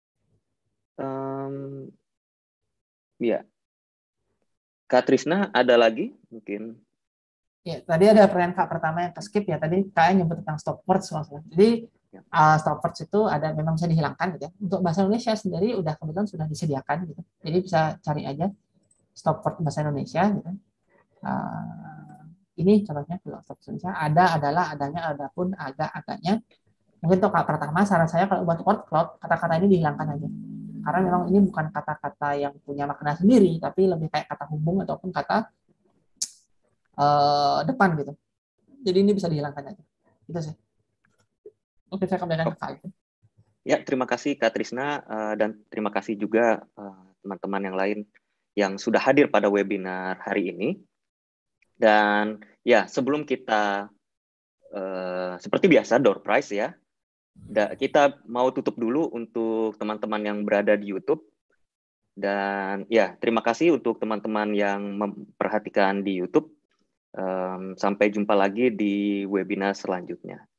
Um, ya, Kak Trisna ada lagi mungkin? Ya, tadi ada pertanyaan Kak pertama yang ke skip ya. Tadi Kak nyebut tentang stop words maksudnya. Jadi ya. uh, stop words itu ada memang bisa dihilangkan gitu ya. Untuk bahasa Indonesia sendiri udah kebetulan sudah disediakan gitu. Jadi bisa cari aja stop word bahasa Indonesia gitu. Uh, ini contohnya kalau stop Indonesia ada, adalah, adanya, adapun, agak, agaknya. Mungkin untuk kata pertama saran saya kalau buat word cloud kata-kata ini dihilangkan aja. Karena memang ini bukan kata-kata yang punya makna sendiri, tapi lebih kayak kata hubung ataupun kata uh, depan gitu. Jadi ini bisa dihilangkan aja. Gitu sih. Oke, saya kembalikan ke Kak Alvin. Ya, terima kasih Kak Trisna uh, dan terima kasih juga uh, teman-teman yang lain yang sudah hadir pada webinar hari ini. Dan ya, sebelum kita uh, seperti biasa door prize ya, da, kita mau tutup dulu untuk teman-teman yang berada di YouTube. Dan ya, terima kasih untuk teman-teman yang memperhatikan di YouTube. Um, sampai jumpa lagi di webinar selanjutnya.